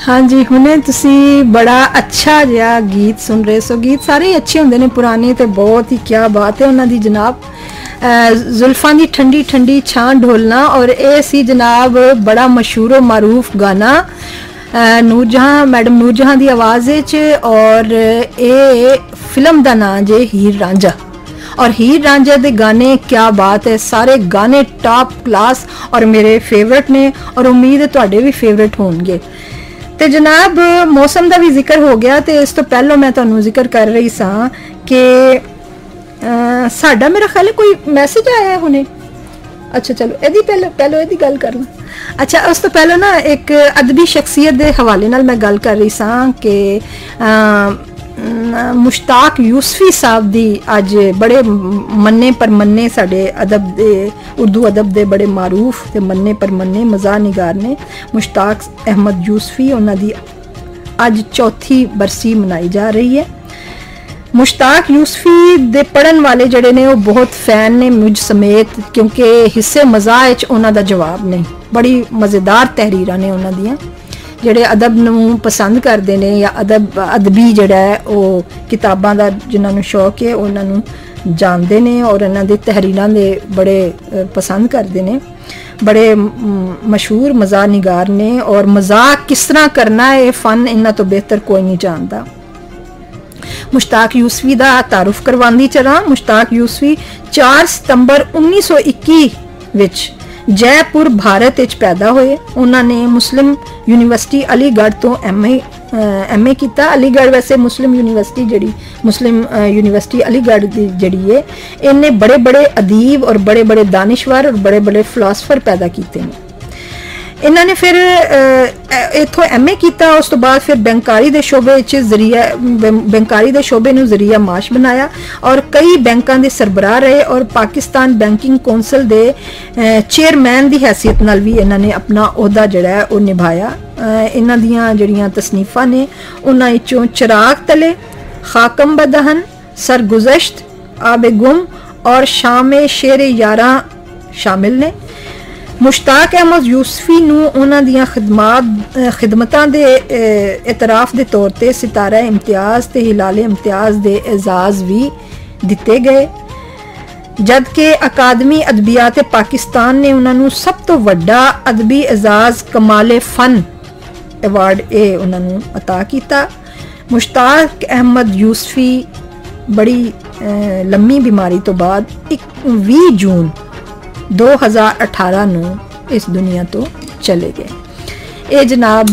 [SPEAKER 1] हाँ जी, हुणे तुसी बड़ा अच्छा जिहा गीत सुन रहे सो। गीत सारे ही अच्छे होंदे ने, पुराने ते बहुत ही क्या बात है उन्हां दी जनाब। जुल्फां दी ठंडी ठंडी छां ढोलना, और ये सी जनाब बड़ा मशहूर मारूफ गाना नूरजहां मैडम नूरजहां दी आवाज़ च, और ये फिल्म दा नाम जे हीर रांझा। और हीर रांझा दे गाने क्या बात है, सारे गाने टॉप क्लास और मेरे फेवरेट ने, और उम्मीद है तुहाडे भी फेवरेट होणगे। ते जनाब मौसम का भी जिक्र हो गया, तो इस तो पहलों मैं तुहानू जिक्र कर रही सां कि साडा मेरा ख्याल है कोई मैसेज आया है हुणे। अच्छा चलो एदी पहले एदी गल कर ला। अच्छा उस तो पहले ना एक अदबी शख्सियत के हवाले नाल मैं गल कर रही सां कि मुश्ताक यूसफी साहब दी अज बड़े मन्ने पर मन्ने साडे अदब दे, उर्दू अदब दे बड़े मारूफ ते मन्ने पर मन्ने मज़ाह निगार ने मुश्ताक अहमद यूसफी, उन्हां दी अज चौथी बरसी मनाई जा रही है। मुश्ताक यूसफी दे पढ़न वाले जड़े ने वो बहुत फैन ने मुझ समेत, क्योंकि हिस्से मज़ाह च उन्हां दा जवाब नहीं। बड़ी मज़ेदार तहरीरां ने उन्हां दियां, ਜਿਹੜੇ अदब ਨੂੰ पसंद करते हैं या अदबी जड़ा है वो किताबां दा जिन्हां नूं शौक है उन्हां नूं जानते हैं और इन्हां दी तहरीरां दे बड़े पसंद करते हैं। बड़े मशहूर मज़ाह निगार ने, और मजाक किस तरह करना है फन इन्हां तो बेहतर कोई नहीं जानता। मुश्ताक यूसफी का तारुफ करवांदी चला। मुश्ताक यूसफी 4 सितंबर 1921 विच जयपुर भारत विच पैदा होए। उन्होंने मुस्लिम यूनिवर्सिटी अलीगढ़ तो एम ए किया। अलीगढ़ वैसे मुस्लिम यूनिवर्सिटी जड़ी मुस्लिम यूनिवर्सिटी अलीगढ़ दी जड़ी है, इन्हें बड़े बड़े अदीब और बड़े बड़े दानिशवर और बड़े बड़े फिलासफर पैदा किए हैं। इन्होंने फिर इत्थों एम ए किया, उस तो बाद फिर बैंकारी के शोबे बैंकारी के शोबे नूं जरिया माश बनाया और कई बैंकों के सरबराह रहे, और पाकिस्तान बैंकिंग कौंसल के चेयरमैन की हैसियत नाल भी इन्होंने अपना ओहदा जड़ा है वो निभाया। इन्हां दियां जड़ियां तसनीफां ने उन्हां विचों चिराग तले, खाकम बदहन, सरगुज़श्त, आबे गुम और शाम शेर यारां शामिल ने। मुश्ताक अहमद यूसफी नूं उन्हां दियां खिदमतां दे इतराफ दे तौर ते सितारा इम्तियाज़ ते हिलाले इम्तियाज़ दे एजाज़ भी दिते गए, जबकि अकादमी अदबियात पाकिस्तान ने उन्हां नूं सब तो वड्डा अदबी एजाज़ कमाले फन अवार्ड उन्हां नूं अता कीता। मुश्ताक अहमद यूसफी बड़ी लम्मी बीमारी तो बाद 20 जून 2018 नूं इस दुनिया तो चले गए। ये जनाब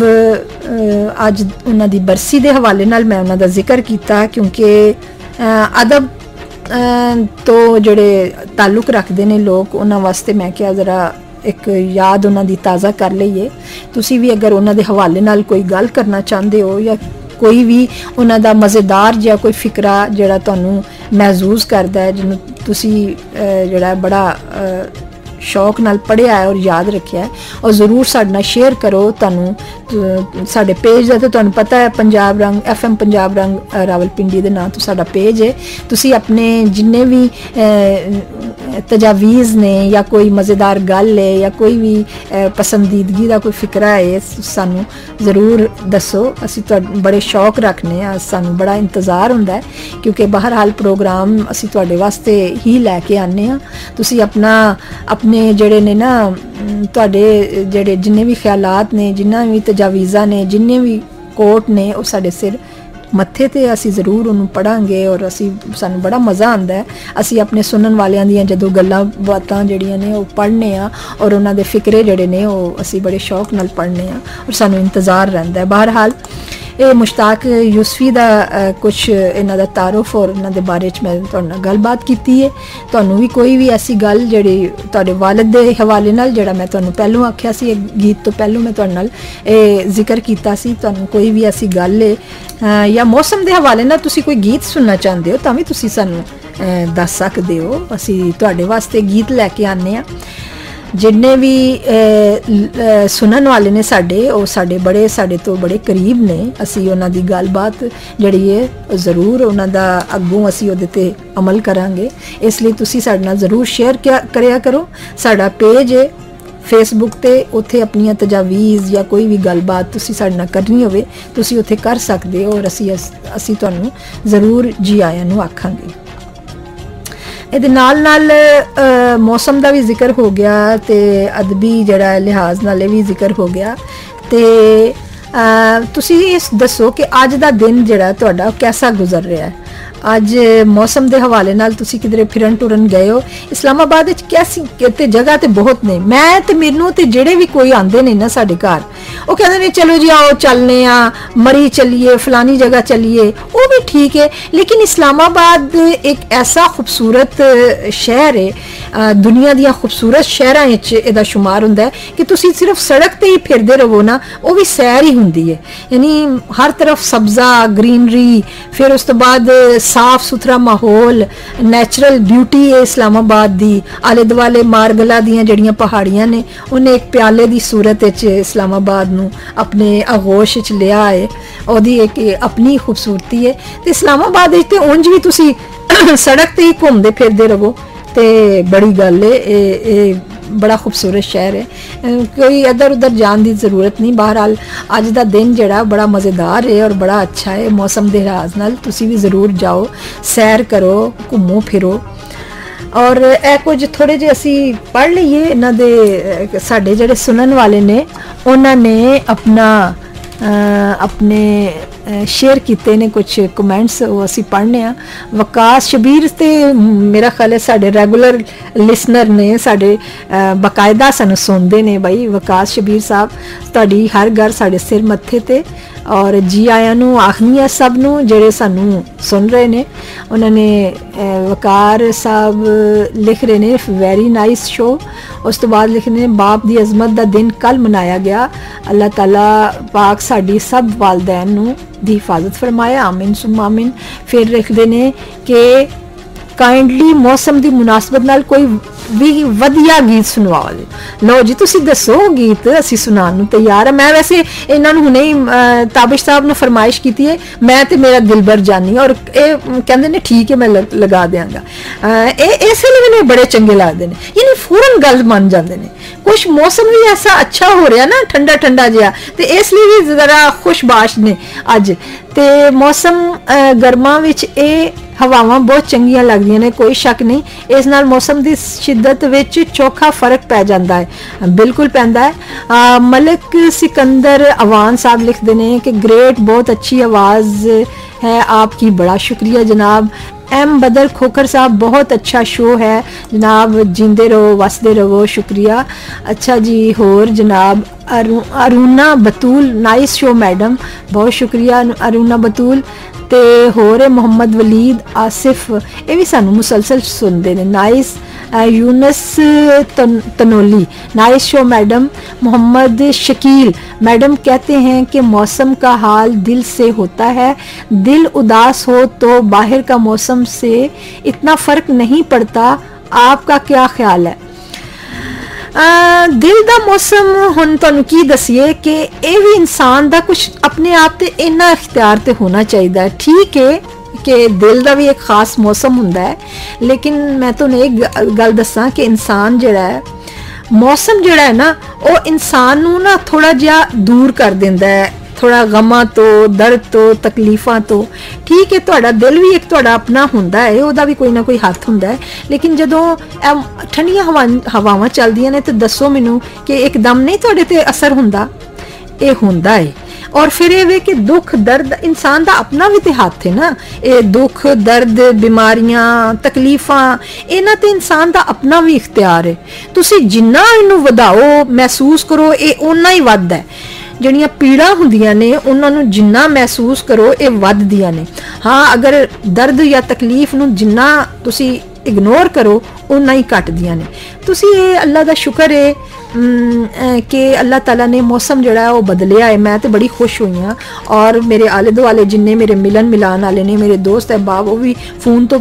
[SPEAKER 1] अज उन्हां दी बरसी दे हवाले नाल मैं उन्हां दा जिक्र किया, क्योंकि अदब तो जड़े ताल्लुक रखते हैं लोग उन्हां वास्ते मैं क्या जरा एक याद उन्हां दी ताज़ा कर लईए। तुसी भी अगर उन्हां दे हवाले नाल कोई गल करना चाहते हो या कोई भी उन्हां दा मज़ेदार जिहा कोई फिकरा जिहड़ा तुहानूं महसूस करदा है, जिन्हों तुसी जिहड़ा बड़ा शौक नाल पढ़िया है और याद रखिया है, और ज़रूर साडे नाल शेयर करो। तुहानूं साडे पेज दा तो तुहानूं पता है पंजाब रंग FM पंजाब रंग रावलपिंडी दे नाम तो साडा पेज है। तुसी अपने जिन्ने भी तजावीज़ ने या कोई मज़ेदार गल है या कोई भी पसंदीदगी का कोई फिकरा है सानू ज़रूर दसो। असी बड़े शौक रखने, सानू बड़ा इंतज़ार हुंदा है, क्योंकि बहरहाल प्रोग्राम असी तुहाडे वास्ते ही लैके आने आ। तुसी अपने जड़े ने ना तुहाडे जड़े जिन्ने भी ख्यालात ने, जिन्ना भी तजावीज़ा ने, जिन्ने भी कोट ने, वो साडे सिर मत्थे ते असी ज़रूर उन्होंने पढ़ांगे और असी सानू बड़ा मज़ा आंदा है। असी अपने सुनन वालियां दियां जदों गल्लां बातां जड़ियां ने वो पढ़ने आ और उन्हां दे फिक्रे जड़े ने वो असी बड़े शौक नाल पढ़ने आ और सानू इंतज़ार रहिंदा है। बहरहाल ये मुश्ताक यूसफी दा कुछ इन्हां दा तारुफ और इन्हां दे बारे च मैं तुहाडे नाल गलबात कीती है। तुहानू भी कोई भी ऐसी गल जिहड़ी तुहाडे वालिद दे हवाले नाल जिहड़ा मैं तुहानू पहलों आख्या सी, गीत तो पहलों मैं तुहाडे नाल जिक्र कीता सी, तुहानू कोई भी ऐसी गल है या मौसम के हवाले नाल तुसी कोई गीत सुनना चाहते हो तां भी तुसी सानू दस सकदे हो। असी तुहाडे वास्ते गीत लैके आने आ। जिन्ने भी सुनन वाले ने साडे वो साडे बड़े साडे तो बड़े करीब ने। असी उन्हां दी गलबात जिहड़ी है ज़रूर उन्हां दा अग्गों असी उहदे ते अमल करांगे। इसलिए तुसी साडे नाल ज़रूर शेयर करिया करो। साडा पेज है फेसबुक ते उत्थे अपनियां तजावीज़ या कोई भी गलबात तुसी साडे नाल करनी होवे तुसी उत्थे कर सकदे हो और असी तुहानूं ज़रूर जी आयां नूं आखांगे। ਇਹਦੇ ਨਾਲ मौसम का भी जिक्र हो गया तो अदबी जड़ा लिहाज नाल भी जिक्र हो गया। तो तुसी इस दसो कि अज का दिन जड़ा तुहाडा कैसा गुजर रहा है। अज मौसम के हवाले नाल तुसी किधरे फिरन टुरन गए हो। इस्लामाबाद विच कैसी ते जगह तो बहुत ने। मैं तो मैनू तो जेड़े भी कोई आंदे ने ना साडे घर वो कहते ने चलो जी आओ चलने मरी चलिए फलानी जगह चलिए, वो भी ठीक है। लेकिन इस्लामाबाद एक ऐसा खूबसूरत शहर है, दुनिया दियां खूबसूरत शहरां विच इहदा शुमार हुंदा है कि तुसी सिर्फ सड़क ते ही फिरदे रहो ना वो भी सैर ही हुंदी है। यानी हर तरफ सब्जा ग्रीनरी, फिर उस तो बाद साफ सुथरा माहौल, नैचुरल ब्यूटी है इस्लामाबाद दी। आले दुआले मारगला दियां जड़ियां पहाड़ियां ने उन्हें एक प्याले दी सूरत विच इस्लामाबाद नूं अपने आगोश विच लिया है। ओहदी एक अपनी खूबसूरती है। तो इस्लामाबाद विच ते उंज भी तुसी सड़क ते ही घूमदे फिरदे रहो तो बड़ी गल है। बड़ा खूबसूरत शहर है, कोई इधर उधर जाने की ज़रूरत नहीं। बहरहाल अज का दिन जड़ा बड़ा मज़ेदार है और बड़ा अच्छा है। मौसम के लिहाज नाल तुसी भी ज़रूर जाओ, सैर करो, घूमो फिरो। और ए कुछ थोड़े जे असी पढ़ लीए इन्हां दे साडे जेहड़े सुनन वाले ने उन्होंने अपना अपने शेयर किए ने कुछ कमेंट्स वो असी पढ़ने। वकास शबीर ते मेरा ख्याल है साडे रेगुलर लिसनर ने, साडे बाकायदा सानू सुनते ने। भाई वकास शबीर साहब तुहाडी हर घर साडे सिर मत्थे ते और जी आया नूं आखनी है सब नूं जेड़े सानू सुन रहे ने। उन्होंने वकार साहब लिख रहे ने वेरी नाइस शो। उस तो बाद लिख रहे ने बाप दी अजमत दा दिन कल मनाया गया, अल्लाह ताला पाक साडी सब वालदैन नूं दी हिफाजत फरमाए, आमीन सुम्मा आमीन। फिर लिखते ने कि काइंडली मौसम की मुनासबत नाल कोई भी वधिया गीत सुनवाओ। लो जी तुसी दसो गीत असी सुनाने नूं तैयार है। मैं वैसे इन्हां नूं हुणे ही ताबिश साहब ने फरमाइश की है, मैं तो मेरा दिलबर जानी और ये कहते ने ठीक है मैं लगा देंगा। इसलिए मैंने बड़े चंगे लगते हैं, यानी फौरन गल मन जाते हैं। कुछ मौसम भी ऐसा अच्छा हो रहा ना ठंडा ठंडा जिहा, तो इसलिए भी जरा खुशबाश ने अज। तो मौसम गर्मां विच हवावां बहुत चंगियां लगदियां ने, कोई शक नहीं। इस नाल मौसम की शिद्दत विच चोखा फर्क पै जाता है, बिल्कुल पैंदा है। मलिक सिकंदर अवान साहब लिखते हैं कि ग्रेट, बहुत अच्छी आवाज़ है आपकी, बड़ा शुक्रिया जनाब। एम बदर खोखर साहब बहुत अच्छा शो है जनाब, जींदे रहो वसदे रहो, शुक्रिया। अच्छा जी होर जनाब Aruna Batool, nice show madam, बहुत शुक्रिया अरुणा बतूल। तो होर मोहम्मद वलीद आसिफ ये भी सानू मुसलसल सुनते हैं, nice. Younas Tanoli, nice show madam. Mohammad Shakeel madam कहते हैं कि मौसम का हाल दिल से होता है, दिल उदास हो तो बाहर का मौसम से इतना फ़र्क नहीं पड़ता, आपका क्या ख्याल है। दिल का मौसम हुण तुहानूं की दसीए कि ये भी इंसान का कुछ अपने आप ते इन्ना इख्तियार ते होना चाहिए। ठीक है कि दिल का भी एक खास मौसम हुंदा है, लेकिन मैं तो एक गल दसां कि इंसान जिहड़ा है मौसम जिहड़ा है ना वो इंसान नूं ना थोड़ा जिहा दूर कर दिंदा है, थोड़ा गमां तो दर्द तो तकलीफां तो। ठीक है तुहाडा दिल भी एक तुहाडा अपना हुंदा है, उहदा भी कोई ना कोई हत्थ हुंदा है। लेकिन जदों ठंडियां हवावां चलदियां ने तो दसो मैनूं कि एकदम नहीं तुहाडे ते असर हुंदा, ये हुंदा है। और फिर ये कि दुख दर्द इंसान का अपना भी तो हाथ है ना, ये दुख दर्द बीमारियां तकलीफां इन्हां ते इंसान का अपना भी इख्तियार है। तुसी जिन्ना इनू वधाओ महसूस करो ये उन्ना ही वधदा है। ਜਿਹੜੀਆਂ ਪੀੜਾਂ ਹੁੰਦੀਆਂ ਨੇ ਉਹਨਾਂ ਨੂੰ ਜਿੰਨਾ ਮਹਿਸੂਸ ਕਰੋ ਇਹ ਵੱਧਦੀਆਂ ਨੇ। ਹਾਂ ਅਗਰ ਦਰਦ ਜਾਂ ਤਕਲੀਫ ਨੂੰ ਜਿੰਨਾ ਤੁਸੀਂ ਇਗਨੋਰ ਕਰੋ ਉਨਾ ਹੀ ਘਟਦੀਆਂ ਨੇ। ਤੁਸੀਂ ਇਹ ਅੱਲਾ ਦਾ ਸ਼ੁਕਰ ਹੈ कि अल्लाह ताला ने मौसम जोड़ा है वो बदलिया है। मैं तो बड़ी खुश हुई हाँ और मेरे आले दुआले जिन्ने मेरे मिलन मिलान वाले ने मेरे दोस्त अहबाब वो भी फ़ोन तो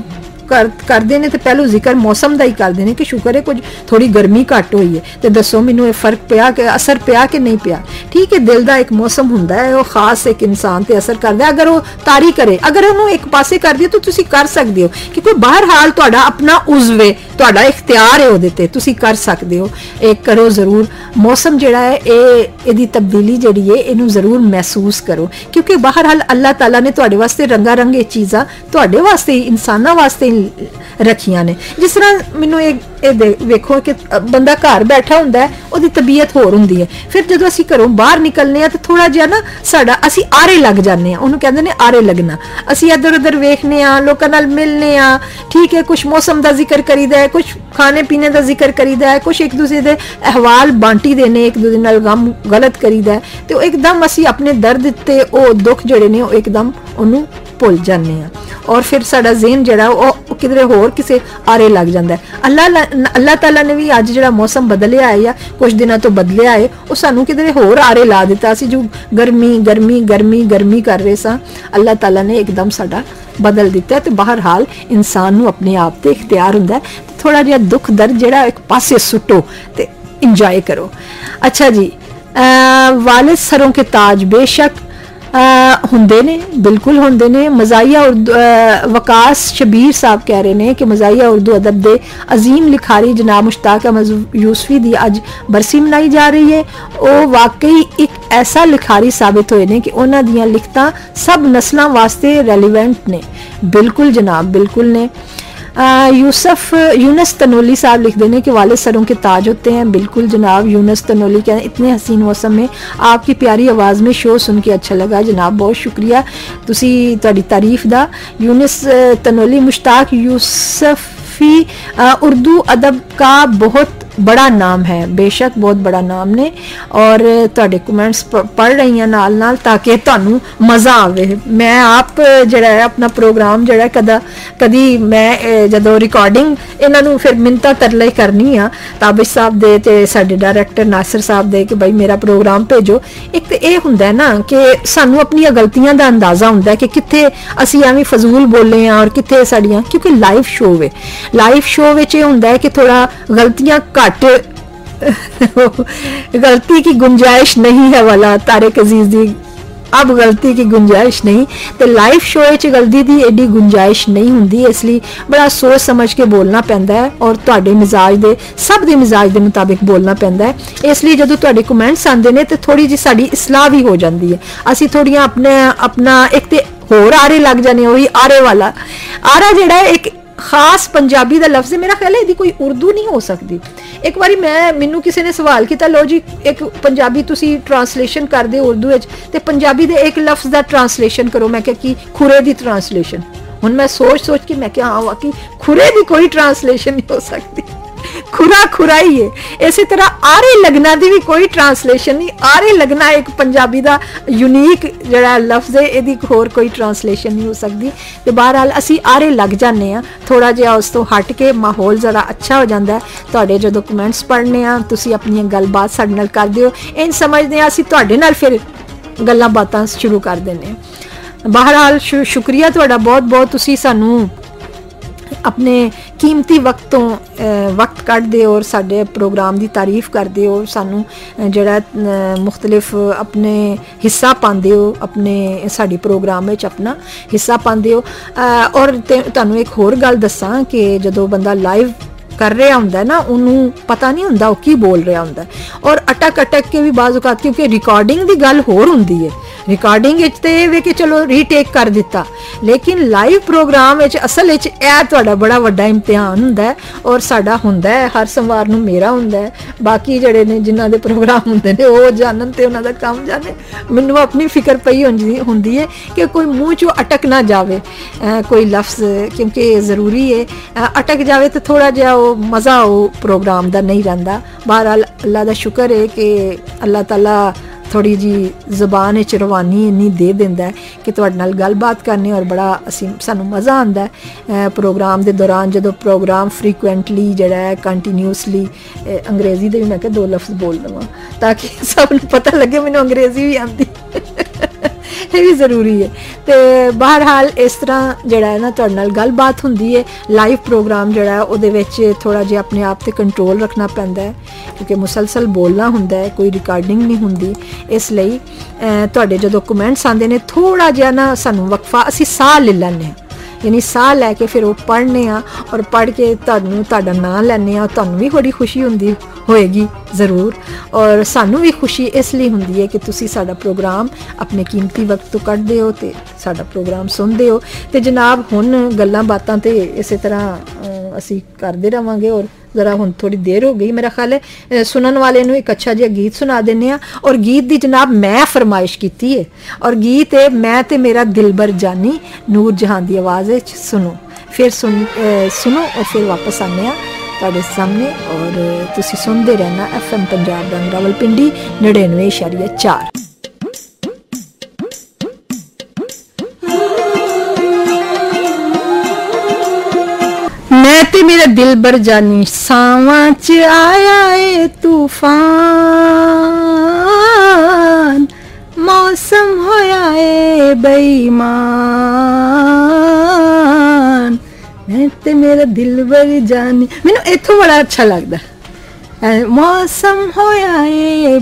[SPEAKER 1] करते हैं तो पहलों जिक्र मौसम का ही करते हैं कि शुक्र है कुछ थोड़ी गर्मी घट हुई है, तो दसो मैनू ये फर्क पिया कि असर पिया कि नहीं पिया। ठीक है, दिल का एक मौसम होंदा है, वो खास एक इंसान ते असर करता है। अगर वो तारी करे, अगर उन्होंने एक पासे कर दिए तो तुसी कर सकते हो कि कोई बाहर हाल तुहाडा अपना उज़वे तुहाडा इख्तियार है उहदे ते तुसी कर सकते हो। एक करो जरूर मौसम जिहड़ा है इहदी तब्दीली जिहड़ी है इहनू जरूर महसूस करो, क्योंकि बाहर हाल अल्लाह ताला ने तुहाडे वास्ते रंगा रंग ये चीज़ां तुहाडे वास्ते इंसानां वास्ते रखियां ने। जिस तरह मैनू वेखो कि बंदा घर बैठा हुंदा है, उहदी तबीयत होर हुंदी है, फिर जदों असीं घरों बाहर निकलने तो थोड़ा जिहा ना साडा असीं आरे लग जाने, उहनूं कहंदे ने आरे लगना। असीं इधर उधर वेखने लोकां नाल मिलने, ठीक है, कुछ मौसम का जिक्र करीदा है, कुछ खाने पीने का जिक्र करीदा है, कुछ एक दूसरे के अहवाल बांटी देने, एक दूसरे नाल गम गलत करीदा है, तो एकदम असीं अपने दर्द ते ओ दुख जिहड़े ने ओ एकदम उहनूं भुल जाने हैं और फिर साडा ज़हन जिहड़ा वो किधरे होर किसे आरे लग जाता है। अल्लाह ताला ने भी अज जिहड़ा मौसम बदलिया है या कुछ दिनों तो बदलिया है, वो सानू किधरे होर आरे ला दिता। असीं जो गर्मी गर्मी गर्मी गर्मी कर रहे सां, अल्लाह ताला ने एकदम साडा बदल दिता है। तो बहर हाल इंसान नू अपने आप ते इख्तियार हुंदा है, थोड़ा जिहा दुख दर्द जिहड़ा एक पासे सुटो ते इंजॉय करो। अच्छा जी, वालिद सरों के ताज बेशक हुंदे ने, बिल्कुल हुंदे ने। मज़ाहिया उर्दू वकास शबीर साहब कह रहे हैं कि मज़ाहिया उर्दू अदब दे अजीम लिखारी जनाब मुश्ताक अहमद यूसुफी दी अज बरसी मनाई जा रही है। वो वाकई एक ऐसा लिखारी साबित होए ने कि उन्हां दियां लिखतां सब नस्लां वास्ते रेलीवेंट ने। बिल्कुल जनाब, बिल्कुल ने। यूनस तनोली साहब लिखते हैं कि वालिद सरों के ताज होते हैं। बिल्कुल जनाब, यूनस तनोली कहते हैं इतने हसीन मौसम में आपकी प्यारी आवाज़ में शो सुन के अच्छा लगा। जनाब बहुत शुक्रिया तुसी तुहाडी तारीफ दा। यूनस तनोली मुश्ताक यूसुफी उर्दू अदब का बहुत बड़ा नाम है, बेशक बहुत बड़ा नाम ने, और तुहाडे कमेंट्स पढ़ रही हैं नाल नाल ताकि तुहानू मज़ा आवे। मैं आप जिहड़ा है अपना प्रोग्राम जिहड़ा कदी मैं जदों रिकॉर्डिंग इन्हां नू फिर मिन्नतां तरले करनी आ ताबिश साहब दे ते साडे डायरैक्टर नासिर साहब दे कि भाई मेरा प्रोग्राम भेजो। एक तो यह हुंदा है ना कि सानू अपनियां गलतियां दा अंदाज़ा हुंदा है कि कित्थे असीं एवें फजूल बोले और कित्थे साडियां, क्योंकि लाइव शो है, लाइव शो विच इह हुंदा है कि थोड़ा गलतियां गलती की गुंजाइश नहीं है वाला तारिक अजीज दी, अब गलती की गुंजाइश नहीं। तो लाइव शो गलती की एडी गुंजाइश नहीं होंगी, इसलिए बड़ा सोच समझ के बोलना पैंदा है और तुहाडे मिजाज दे सब दे मिजाज दे मुताबिक बोलना पैंदा है। इसलिए जदों तुहाडे कमेंट्स आंदे ने तो थोड़ी जी साडी इसलाह भी हो जाती है। असीं थोड़ियां अपना एक ते होर आरे लग जाने, वही आरे वाला आरा जिहड़ा एक खास पंजाबी का लफ्ज़ है, मेरा ख्याल है कोई उर्दू नहीं हो सकती। एक बारी मैनू किसी ने सवाल किया, लो जी एक पंजाबी तुसी ट्रांसलेशन कर दे उर्दू विच ते पंजाबी दे एक लफ्ज़ का ट्रांसलेशन करो। मैं क्या कि खुरे की ट्रांसलेशन, हुण मैं सोच के मैं क्या हाँ वाकई खुरे की कोई ट्रांसलेशन नहीं हो सकती, खुरा खुरा ही है। इसी तरह आरे लगना की भी कोई ट्रांसलेशन नहीं, आरे लगना एक पंजाबी का यूनीक जिहड़ा लफ्ज़ है, यदि होर कोई ट्रांसलेशन नहीं हो सकती। तो बहरहाल असी आरे लग जाने आ, थोड़ा जिहा उस तो हट के माहौल ज़रा अच्छा हो जाता है। तुहाडे जदों कमेंट्स पढ़ने आ तुसी अपनी गलबात साडे नाल कर दिओ, इन समझदे आ असी तुहाडे नाल फिर गल्लां बातां शुरू कर देने। बहरहाल शुक्रिया तुहाडा बहुत बहुत, तुसी सानू अपने कीमती वक्त कढ़दे और साडे प्रोग्राम की तारीफ करदे हो, सानू जिहड़ा मुख्तलिफ अपने हिस्सा पांदे हो, अपने साडी प्रोग्राम में अपना हिस्सा पांदे हो। और तुहानू एक होर गल दसां कि जदों बंदा लाइव कर रहा होंदा ना, उन्होंने पता नहीं होंदा कि बोल रहा होंदा, और अटक के भी बाज़ औकात, क्योंकि रिकॉर्डिंग की गल होर हुंदी है। रिकॉर्डिंग तो ये कि चलो रीटेक कर दिता, लेकिन लाइव प्रोग्राम असल तुहाडा बड़ा वड्डा इम्तिहान हुंदा है। और साडा हुंदा है हर सोमवार नूं मेरा हुंदा है, बाकी जिहड़े ने जिन्हां दे प्रोग्राम हुंदे ने वो जानन ते उन्हां दा काम जाने। मैनूं अपनी फिक्र पई हुंदी है कि कोई मूँह चों अटक ना जावे कोई लफ्ज़, क्योंकि ज़रूरी है अटक जावे तो थोड़ा जिहा मज़ा वो प्रोग्राम का नहीं रहिंदा। बहरहाल अल्लाह का शुक्र है कि अल्लाह ताला थोड़ी जी ज़बान च रवानी इन्नी दे दिंदा है कि तुहाडे नाल गलबात करने, और बड़ा सानू मज़ा आंदा है प्रोग्राम के दौरान। जदों प्रोग्राम फ्रीकुएंटली जिहड़ा है कंटीन्यूसली अंग्रेज़ी दे भी मैं दो लफ्ज़ बोल लवां ताकि सब नूं पता लगे मैनूं अंग्रेज़ी भी आंदी ਵਾਸਤੇ ਵੀ ਜ਼ਰੂਰੀ ਹੈ। ਤੇ ਬਹਰਹਾਲ ਇਸ ਤਰ੍ਹਾਂ ਜਿਹੜਾ ਹੈ ਨਾ ਤੁਹਾਡੇ ਨਾਲ ਗੱਲਬਾਤ ਹੁੰਦੀ ਹੈ। ਲਾਈਵ ਪ੍ਰੋਗਰਾਮ ਜਿਹੜਾ ਹੈ ਉਹਦੇ ਵਿੱਚ ਥੋੜ੍ਹਾ ਜਿਹਾ ਆਪਣੇ ਆਪ 'ਤੇ ਕੰਟਰੋਲ ਰੱਖਣਾ ਪੈਂਦਾ ਹੈ, ਕਿਉਂਕਿ ਮੁਸਲਸਲ ਬੋਲਣਾ ਹੁੰਦਾ ਹੈ, ਕੋਈ ਰਿਕਾਰਡਿੰਗ ਨਹੀਂ ਹੁੰਦੀ। ਇਸ ਲਈ ਤੁਹਾਡੇ ਜਦੋਂ ਕਮੈਂਟਸ ਆਉਂਦੇ ਨੇ ਥੋੜ੍ਹਾ ਜਿਹਾ ਨਾ ਸਾਨੂੰ ਵਕਫਾ, ਅਸੀਂ ਸਾਹ ਲੈ ਲੈਂਦੇ ਹਾਂ, ਯਾਨੀ ਸਾਹ ਲੈ ਕੇ ਫਿਰ ਉਹ ਪੜ੍ਹਨੇ ਆ, ਔਰ ਪੜ੍ਹ ਕੇ ਤੁਹਾਡਾ ਨਾਂ ਲੈਂਦੇ ਆ। ਤੁਹਾਨੂੰ ਵੀ ਬੜੀ ਖੁਸ਼ੀ ਹੁੰਦੀ ਹੋਏਗੀ ਜ਼ਰੂਰ, ਔਰ ਸਾਨੂੰ ਵੀ ਖੁਸ਼ੀ ਇਸ ਲਈ ਹੁੰਦੀ ਹੈ ਕਿ ਤੁਸੀਂ ਸਾਡਾ ਪ੍ਰੋਗਰਾਮ ਆਪਣੇ ਕੀਮਤੀ ਵਕਤ ਤੋਂ ਕੱਢਦੇ ਹੋ ਤੇ ਸਾਡਾ ਪ੍ਰੋਗਰਾਮ ਸੁਣਦੇ ਹੋ। ਤੇ ਜਨਾਬ ਹੁਣ ਗੱਲਾਂ ਬਾਤਾਂ ਤੇ ਇਸੇ ਤਰ੍ਹਾਂ ਅਸੀਂ ਕਰਦੇ ਰਹਾਂਗੇ। ਔਰ ज़रा हुण थोड़ी देर हो गई, मेरा ख्याल है सुनन वाले नूं एक अच्छा जिहा गीत सुना दिंदे आ। और गीत दी जनाब मैं फरमाइश कीती है, और गीत है मैं ते मेरा दिलबर जानी, नूर जहां दी आवाज़ विच सुनो। फिर सुनो और फिर वापस आने आ तुहाडे सामने, और तुसीं सुनदे रहना FM पंजाब रंग रावलपिंडी 99.4। मैं ते मेरा दिलबर जानी, सावां च आया ए तूफान, मौसम होया ए बेईमान, मैं ते मेरा दिलबर जानी। मैनू इत्थों बड़ा अच्छा लगदा, मौसम होया ए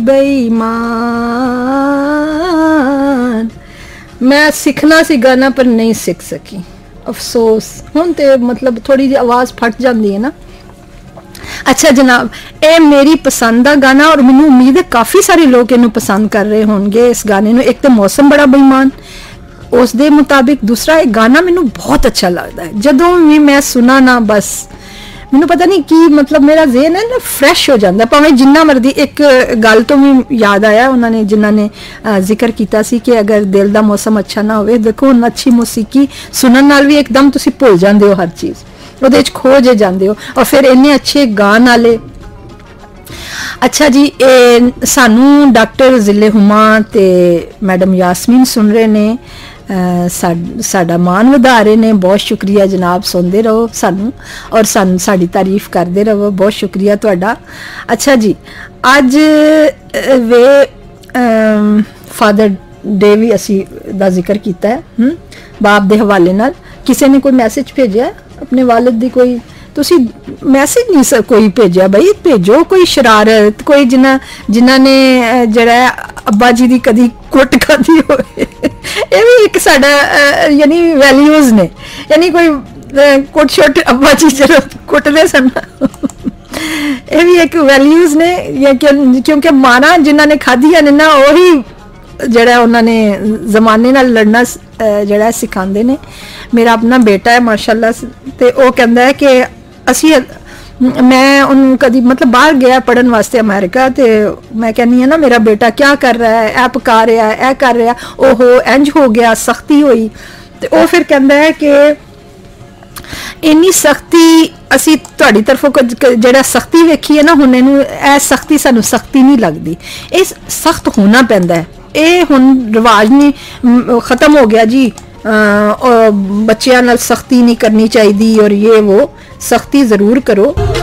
[SPEAKER 1] बेईमान। मैं सीखना सी गाना पर नहीं सीख सकी, अफसोस। हुण ते मतलब थोड़ी जी आवाज़ फट जाती है ना। अच्छा जनाब, ये मेरी पसंद का गाना, और मैनू उम्मीद है काफ़ी सारे लोग इनू पसंद कर रहे होंगे इस गाने नू। एक तो मौसम बड़ा बेईमान उस दे मुताबिक, दूसरा एक गाना मैनू बहुत अच्छा लगता है। जदों भी मैं सुना ना बस मैनू पता नहीं की मतलब मेरा ज़हन है ना फ्रैश हो जाता, भावें जिन्ना मर्जी। एक गल तो भी याद आया उन्होंने जिन्होंने जिक्र किया सी कि अगर दिल का मौसम अच्छा ना हो, देखो हुण अच्छी मौसीकी सुनन नाल भी एकदम तुसीं भुल जाते हो, हर चीज़ उहदे च खो जे जाते हो, और फिर इन्ने अच्छे गान वाले। अच्छा जी, सानू डॉक्टर जिले हुमा ते मैडम यासमीन सुन रहे ने, साडा मान वधा रहे ने। बहुत शुक्रिया जनाब, सुनते रहो सानू और साडी तारीफ करते रहो, बहुत शुक्रिया तुहाडा। अच्छा जी, अज वे फादर डे भी असी दा जिक्र किया है, बाप दे हवाले नाल। किसी ने कोई मैसेज भेजा अपने वालिद दी, कोई तुसी मैसेज नहीं कोई भेजा भाई, भेजो कोई शरारत, कोई जिन्ना ने जड़ा अब्बा जी दी कदी कुट खाधी होए। ये भी एक साडा यानी वैल्यूज ने, यानी कोई कुट शुट अब्बा जी जरा कुटदे सन, ये भी एक वैल्यूज ने। या क्योंकि मारा जिन्होंने खाधियां ने ना, वही जड़ा उन्होंने जमाने नाल लड़ना जड़ा सिखाते ने। मेरा अपना बेटा है माशाल्लाह, ते वो कहता है कि असी मैं उन कभी मतलब बाहर गया पढ़न वास्ते अमेरिका, तो मैं कहनी है ना मेरा बेटा क्या कर रहा है, ए पका रहा है, ए कर रहा, ओहो इंज हो गया, सख्ती हुई। तो वो फिर कहता है कि इन्नी सख्ती असी तुहाडी तरफों जड़ा सख्ती वेखी है ना, हुण इहनूं ए सख्ती सानूं सख्ती नहीं लगती, इस सख्त होना पैंदा है। ये हुण रिवाज नहीं खत्म हो गया जी, बच्चों नाल सख्ती नहीं करनी चाहिए, और ये वो सख्ती जरूर करो।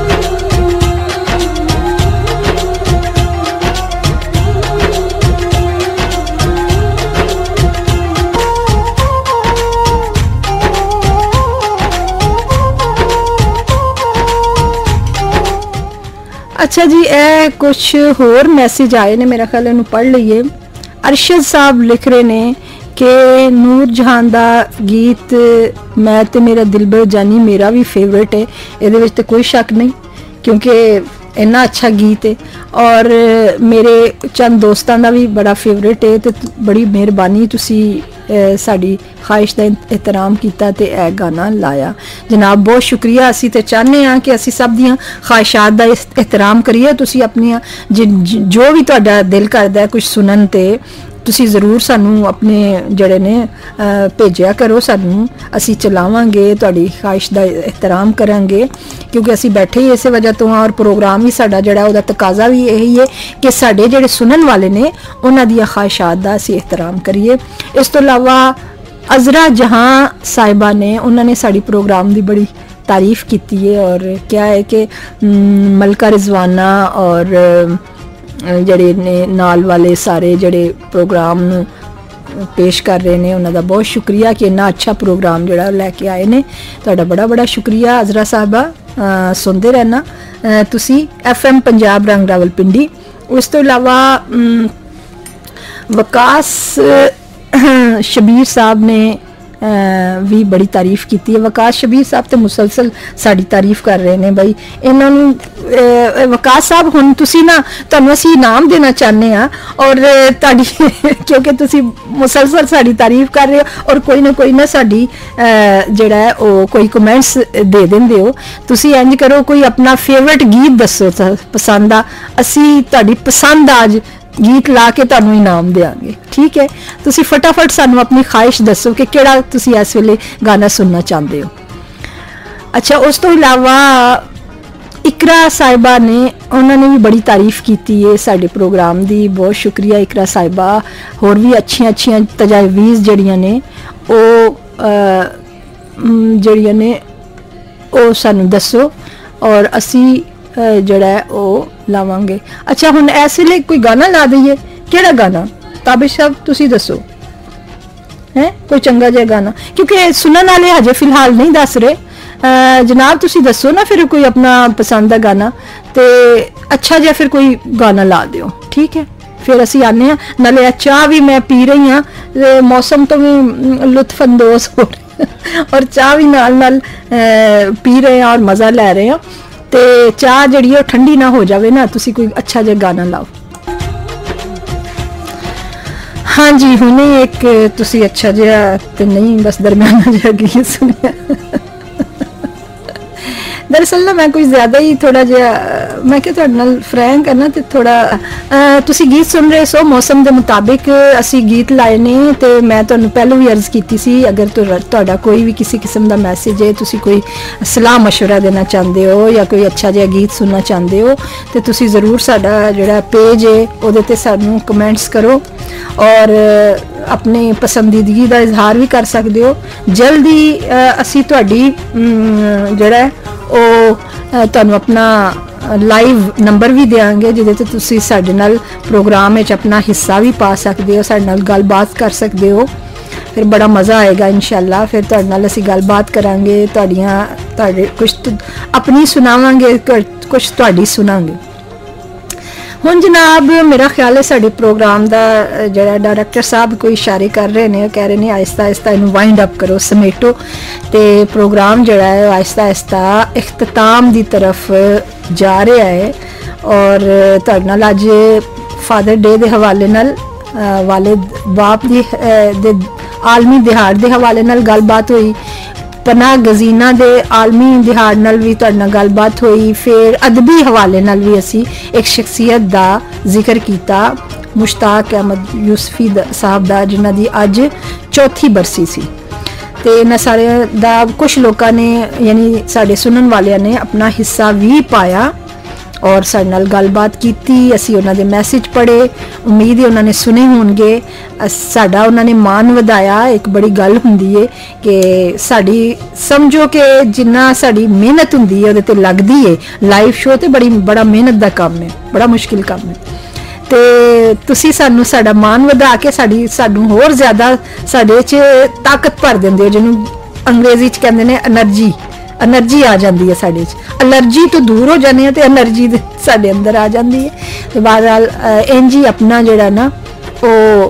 [SPEAKER 1] अच्छा जी, ए कुछ होर मैसेज आए ने, मेरा ख्याल इन्हूं पढ़ लईए। अरशद साहब लिख रहे ने कि नूर जहान दा गीत मैं ते मेरा दिलबर जानी मेरा भी फेवरेट है, इहदे विच ते कोई शक नहीं, क्योंकि इन्ना अच्छा गीत है। और मेरे चंद दोस्तों का भी बड़ा फेवरेट है, तो बड़ी मेहरबानी तुसी साड़ी ख्वाहिश का एहतराम किया ते ए गाना लाया। जनाब बहुत शुक्रिया। असी तो चाहते हैं कि असी सब दियां ख्वाहिशात का एहतराम करिए। तुसी अपनियां जो भी तुहाडा दिल करदा है कुछ सुनन ते तुसी ज़रूर सानू अपने जड़े ने भेजिया करो, सानू असी चलावांगे, तुहाडी ख्वाहिश का एहतराम करांगे, क्योंकि असी बैठे ही इस वजह तो हाँ, और प्रोग्राम भी साडा जड़ा उहदा तकाजा भी यही है कि साडे जड़े सुनन वाले ने उन्हां दियां ख्वाहिशात का असी एहतराम करिए। इस तो इलावा अज़रा जहां साहिबा ने उन्होंने साड़ी प्रोग्राम की बड़ी तारीफ़ की है, और क्या है कि मलका रिजवाना और जड़े ने नाल वाले सारे जड़े प्रोग्राम पेश कर रहे हैं उन्होंने बहुत शुक्रिया कि इन्ना अच्छा प्रोग्राम जोड़ा लैके आए ने। तुहाडा बड़ा बड़ा शुक्रिया अजरा साहबा। सुनते रहना तुसी FM पंजाब रंग रावलपिंडी। उस तो इलावा वकास शबीर साहब ने भी बड़ी तारीफ की है। वकास शबीर साहब तो मुसलसल साड़ी तारीफ कर रहे हैं भाई इन्होंने। वकास साहब हुण तुसी ना तुहानूं असीं इनाम देना चाहते हैं और तुहाडी क्योंकि तुसी मुसलसल साड़ी तारीफ कर रहे हो और कोई ना साड़ी जिहड़ा है वो कोई कमेंट्स दे देंदे हो। तुसी इंज करो कोई अपना फेवरेट गीत दसो पसंद आ, असीं तुहाडी पसंद आज गीत ला के तुहानूं इनाम देंगे। ठीक है, तुसी फटाफट सानूं अपनी ख्वाहिश दसो कि किहड़ा तुसी इस वेले गाना सुनना चाहते हो। अच्छा, उस तो इलावा इकरा साहिबा ने उन्होंने भी बड़ी तारीफ की है साडे प्रोग्राम की। बहुत शुक्रिया इकरा साहिबा। होर भी अच्छियां अच्छियां तजावीज़ जड़ियां ने वो सानूं दसो और असी जड़ा है वो लावांगे। अच्छा, हुण इस वेले कोई गाना ला दईए, किहड़ा गाना ताबिश साहब तुसी दसो है कोई चंगा जिहा गाना, क्योंकि सुनने वाले हजे फिलहाल नहीं दस रहे। जनाब तुसी दसो ना फिर कोई अपना पसंद का गाना, तो अच्छा जिहा फिर कोई गाना ला दिओ। ठीक है, फिर असी आने हैं। नाले चाह भी मैं पी रही हाँ, मौसम तो भी लुत्फअंदोज़ हो रहे और चाह भी नाल नाल पी रहे हैं और मज़ा ले रहे हैं। तो चाह जड़ी है ठंडी ना हो जाए ना, तुसी कोई अच्छा जिहा गाना लाओ। हाँ जी, हुणे एक तुसी अच्छा जिहा तो नहीं बस दरम्याना जिहा गीत सुनिया। दरअसल ना मैं कुछ ज़्यादा ही थोड़ा जिहा मैं क्या तुहाडे नाल फ्रैंक करना तो थोड़ा तुसी गीत सुन रहे सो मौसम के मुताबिक असी गीत लाए ने। तो मैं तुहानूं पहले भी अर्ज़ की सी अगर तुहाडा कोई भी किसी किस्म का मैसेज है, तुसी कोई सलाह मशवरा देना चाहते हो या कोई अच्छा जिहा गीत सुनना चाहते हो तो तुसी ज़रूर साडा जिहड़ा पेज है उहदे ते सानूं कमेंट्स करो और अपने पसंदीदगी का इजहार भी कर सकते हो। जल्दी असी तुहाडी जिहड़ा है वो तुहानूं अपना लाइव नंबर भी देंगे जिहदे ते तुसी साडे नाल प्रोग्राम में अपना हिस्सा भी पा सकते हो, साडे नाल गलबात कर सकते हो। फिर बड़ा मज़ा आएगा इंशाअल्लाह। फिर तुहाडे नाल असी गलबात करांगे, तुहाडे कुछ अपनी सुनावांगे, कुछ तुहाडी सुनांगे। हुण जनाब मेरा ख्याल है साडे प्रोग्राम का जिहड़ा डायरैक्टर साहब कोई इशारे कर रहे हैं, कह रहे हैं आहिस्ता आहिस्ता इनू वाइंड अप करो, समेटो। तो प्रोग्राम जिहड़ा है आहिस्ता आहिस्ता इख्तिताम की तरफ जा रहा है और तुहाडे नाल अज फादर डे के हवाले नाल वालिद बाप दे आलमी दिहाड़ के हवाले नाल गलबात हुई, पनाह गजीना दे आलमी दिहाड़ नाल भी तुहाडे नाल गलबात हुई। फिर अदबी हवाले नाल भी असी एक शख्सियत का जिक्र किया, मुश्ताक अहमद यूसफी साहब का, जिन्हां दी अज 4थी बरसी सी। तो इन्हां सारे दा कुछ लोगों ने यानी साडे सुनन वालियां ने अपना हिस्सा भी पाया और साडे नाल गलबात की। असी उन्हां दे मैसेज पढ़े, उम्मीद है उन्होंने सुने होंगे। साडा उन्होंने मान वधाया। एक बड़ी गल हुंदी है कि साड़ी समझो कि जिन्ना साड़ी मेहनत हुंदी है उहदे ते लगदी है। लाइव शो तो बड़ा मेहनत का काम है, बड़ा मुश्किल काम है। तो तुसी सानू साडा मान वधा के सानू होर ज़्यादा साडे च ताकत भर दिंदे हो, जिन्हों अंग्रेजी च कहंदे ने एनर्जी आ जाती है साढ़े एलर्जी तो दूर हो जाने तो एनर्जी साढ़े अंदर आ जाती है। तो बहरहाल इंज ही अपना जोड़ा ना वो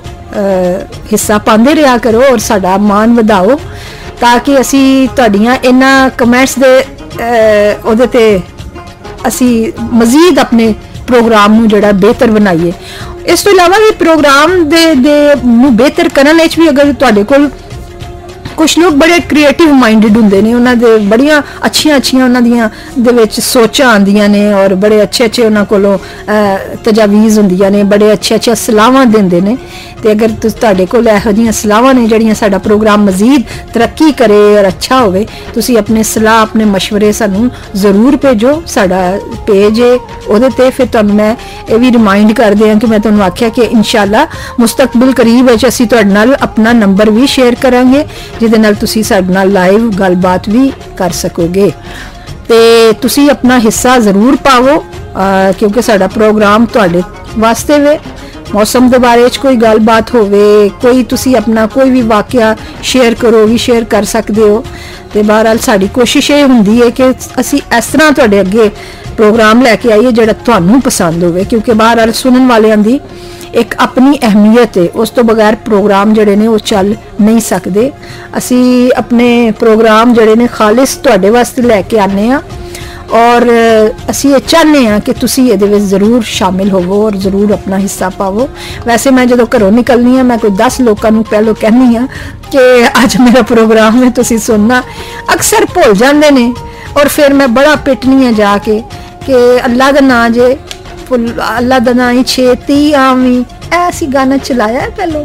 [SPEAKER 1] हिस्सा पाते रहा करो और साड़ा मान वधाओ ताकि असी तुहाडियां इन्हां कमेंट्स दे ओहदे ते असी मजीद अपने प्रोग्राम नूं जोड़ा बेहतर बनाइए। इस तो इलावा भी प्रोग्राम दे बेहतर करने भी अगर तुहाडे कोल कुछ लोग बड़े क्रिएटिव माइंडेड होंगे ने, उन्होंने बड़िया अच्छिया उन्होंने दे विच सोचां आंदियां ने और बड़े अच्छे उन्होंने कोलों तजावीज़ होंदियां ने, बड़े अच्छे सलाहां देंदे ने। तो अगर तुहाडे कोल इहो जिहियां सलाहां ने जिहड़ियां साडा प्रोग्राम मजीद तरक्की करे और अच्छा होवे, तुसीं अपने सलाह अपने मशवरे सानूं ज़रूर भेजो। साडा पेज है उहदे ते फिर तुहानूं मैं ये भी रिमाइंड कर दियां कि मैं तुहानूं आख्या कि इंशाअल्लाह मुस्तकबिल करीब विच असीं तुहाडे नाल अपना नंबर भी शेयर करांगे जिहदे नाल तुसीं साडे नाल लाइव गलबात भी कर सकोगे। ते तुसीं अपना हिस्सा ज़रूर पावो क्योंकि साडा प्रोग्राम तुहाडे वास्ते वे मौसम के बारे च कोई गलबात होवे, कोई तुसी अपना कोई भी वाकया शेयर करो, भी शेयर कर सकते हो। तो बहरहाल साड़ी कोशिश ये हुंदी है कि असी इस तरह तुहाडे अगे प्रोग्राम लैके आइए जिहड़ा तुहानू पसंद होवे, क्योंकि बहरहाल सुनने वालियां दी एक अपनी अहमियत है, उस तो बगैर प्रोग्राम जड़े ने वो चल नहीं सकते। असी अपने प्रोग्राम जड़े ने खालिस तुहाडे वास्ते लैके आने आ और असी ये चाहते हैं कि तुसी ये जरूर शामिल होवो और जरूर अपना हिस्सा पावो। वैसे मैं जो घरों निकलनी है मैं कोई 10 लोगों को पहलों कहनी हाँ कि अज मेरा प्रोग्राम है तुसी सुनना, अक्सर भुल जाते ने और फिर मैं बड़ा पिटनी है जाके कि अल्लाह का ना जे अल्लाह का ना ही छेती आवी, ऐसी गाना चलाया है पहलों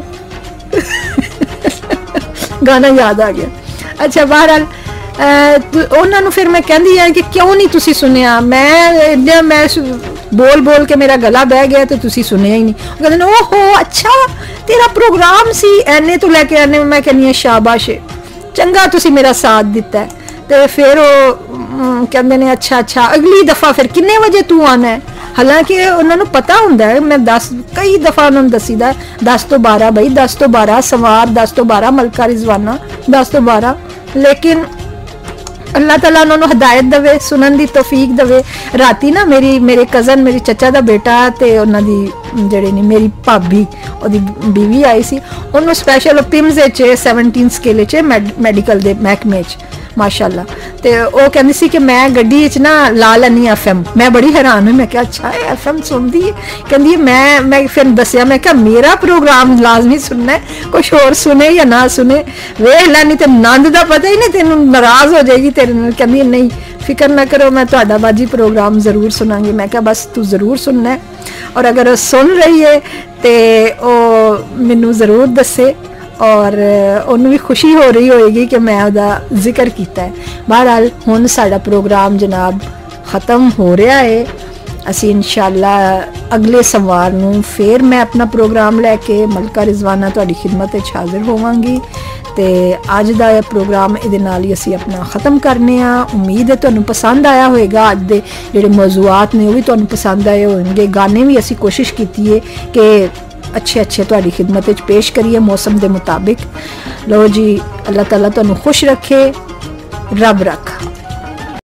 [SPEAKER 1] गाना याद आ गया। अच्छा बहरहाल उन्होंने फिर मैं कहती हाँ कि क्यों नहीं तुसी सुनिया, मैं बोल बोल के मेरा गला बह गया तो तुसी सुनिया ही नहीं। कहते ओहो अच्छा तेरा प्रोग्राम सी एने तो लैके आने, मैं कहनी हाँ शाबाश चंगा तुसी मेरा साथ दिता है। तो फिर वो कहते ने अच्छा अच्छा अगली दफा फिर किन्ने बजे तू आना है, हालांकि उन्होंने पता होंदा है मैं 10 कई दफा उन्होंने दसीदा 10 तो 12 भाई 10 तो 12 सवार 10 तो 12 मलका रिजवाना 10 तो 12, लेकिन अल्लाह ताला उन्होंने हदायत दवे सुनन दी तौफीक दवे। राती ना मेरे कज़न मेरी चचा दा बेटा ते उन्हां दी जेहड़ी ने मेरी भाभी ओदी बीवी आई सी, उन्होंने स्पैशल पिम्स 17 स्केले च मैडिकल दे महकमे च माशाअल्लाह, तो वो कहती सी कि मैं गड्डी च ना ला लैनी FM। मैं बड़ी हैरान हुई, मैं क्या अच्छा FM सुनती है, कहती मैं फिर दसिया मैं क्या मेरा प्रोग्राम लाजमी सुनना है, कुछ और सुने या ना सुने वेख लैनी ते नंद का पता ही नहीं तेन नाराज हो जाएगी तेरे नाल। कहती नहीं फिक्र ना करो मैं तुहाडा बाजी प्रोग्राम जरूर सुनांगी। मैं क्या बस तू जरूर सुनना है और अगर सुन रही है तो मैनू जरूर दसे और उन्हें भी खुशी हो रही होएगी कि मैं उहदा जिक्र किया है। बहरहाल हुण साडा प्रोग्राम जनाब ख़त्म हो रहा है, असी इंशाअल्लाह अगले सोमवार नूं फिर मैं अपना प्रोग्राम लैके मलका रिजवाना तुहाडी खिदमत विच हाज़िर होवांगी। तो अज का प्रोग्राम ये नाल ही असी अपना ख़त्म करने आ। उम्मीद है तुहानूं पसंद आया होएगा, अज दे जिहड़े मौजूआत ने वो भी तुहानूं पसंद आए होणगे। गाने भी असी कोशिश की है कि अच्छे अच्छे तुहाडी खिदमत विच पेश करिए मौसम के मुताबिक। लो जी अल्लाह ताला तुहानूं खुश रखे, रब रखा।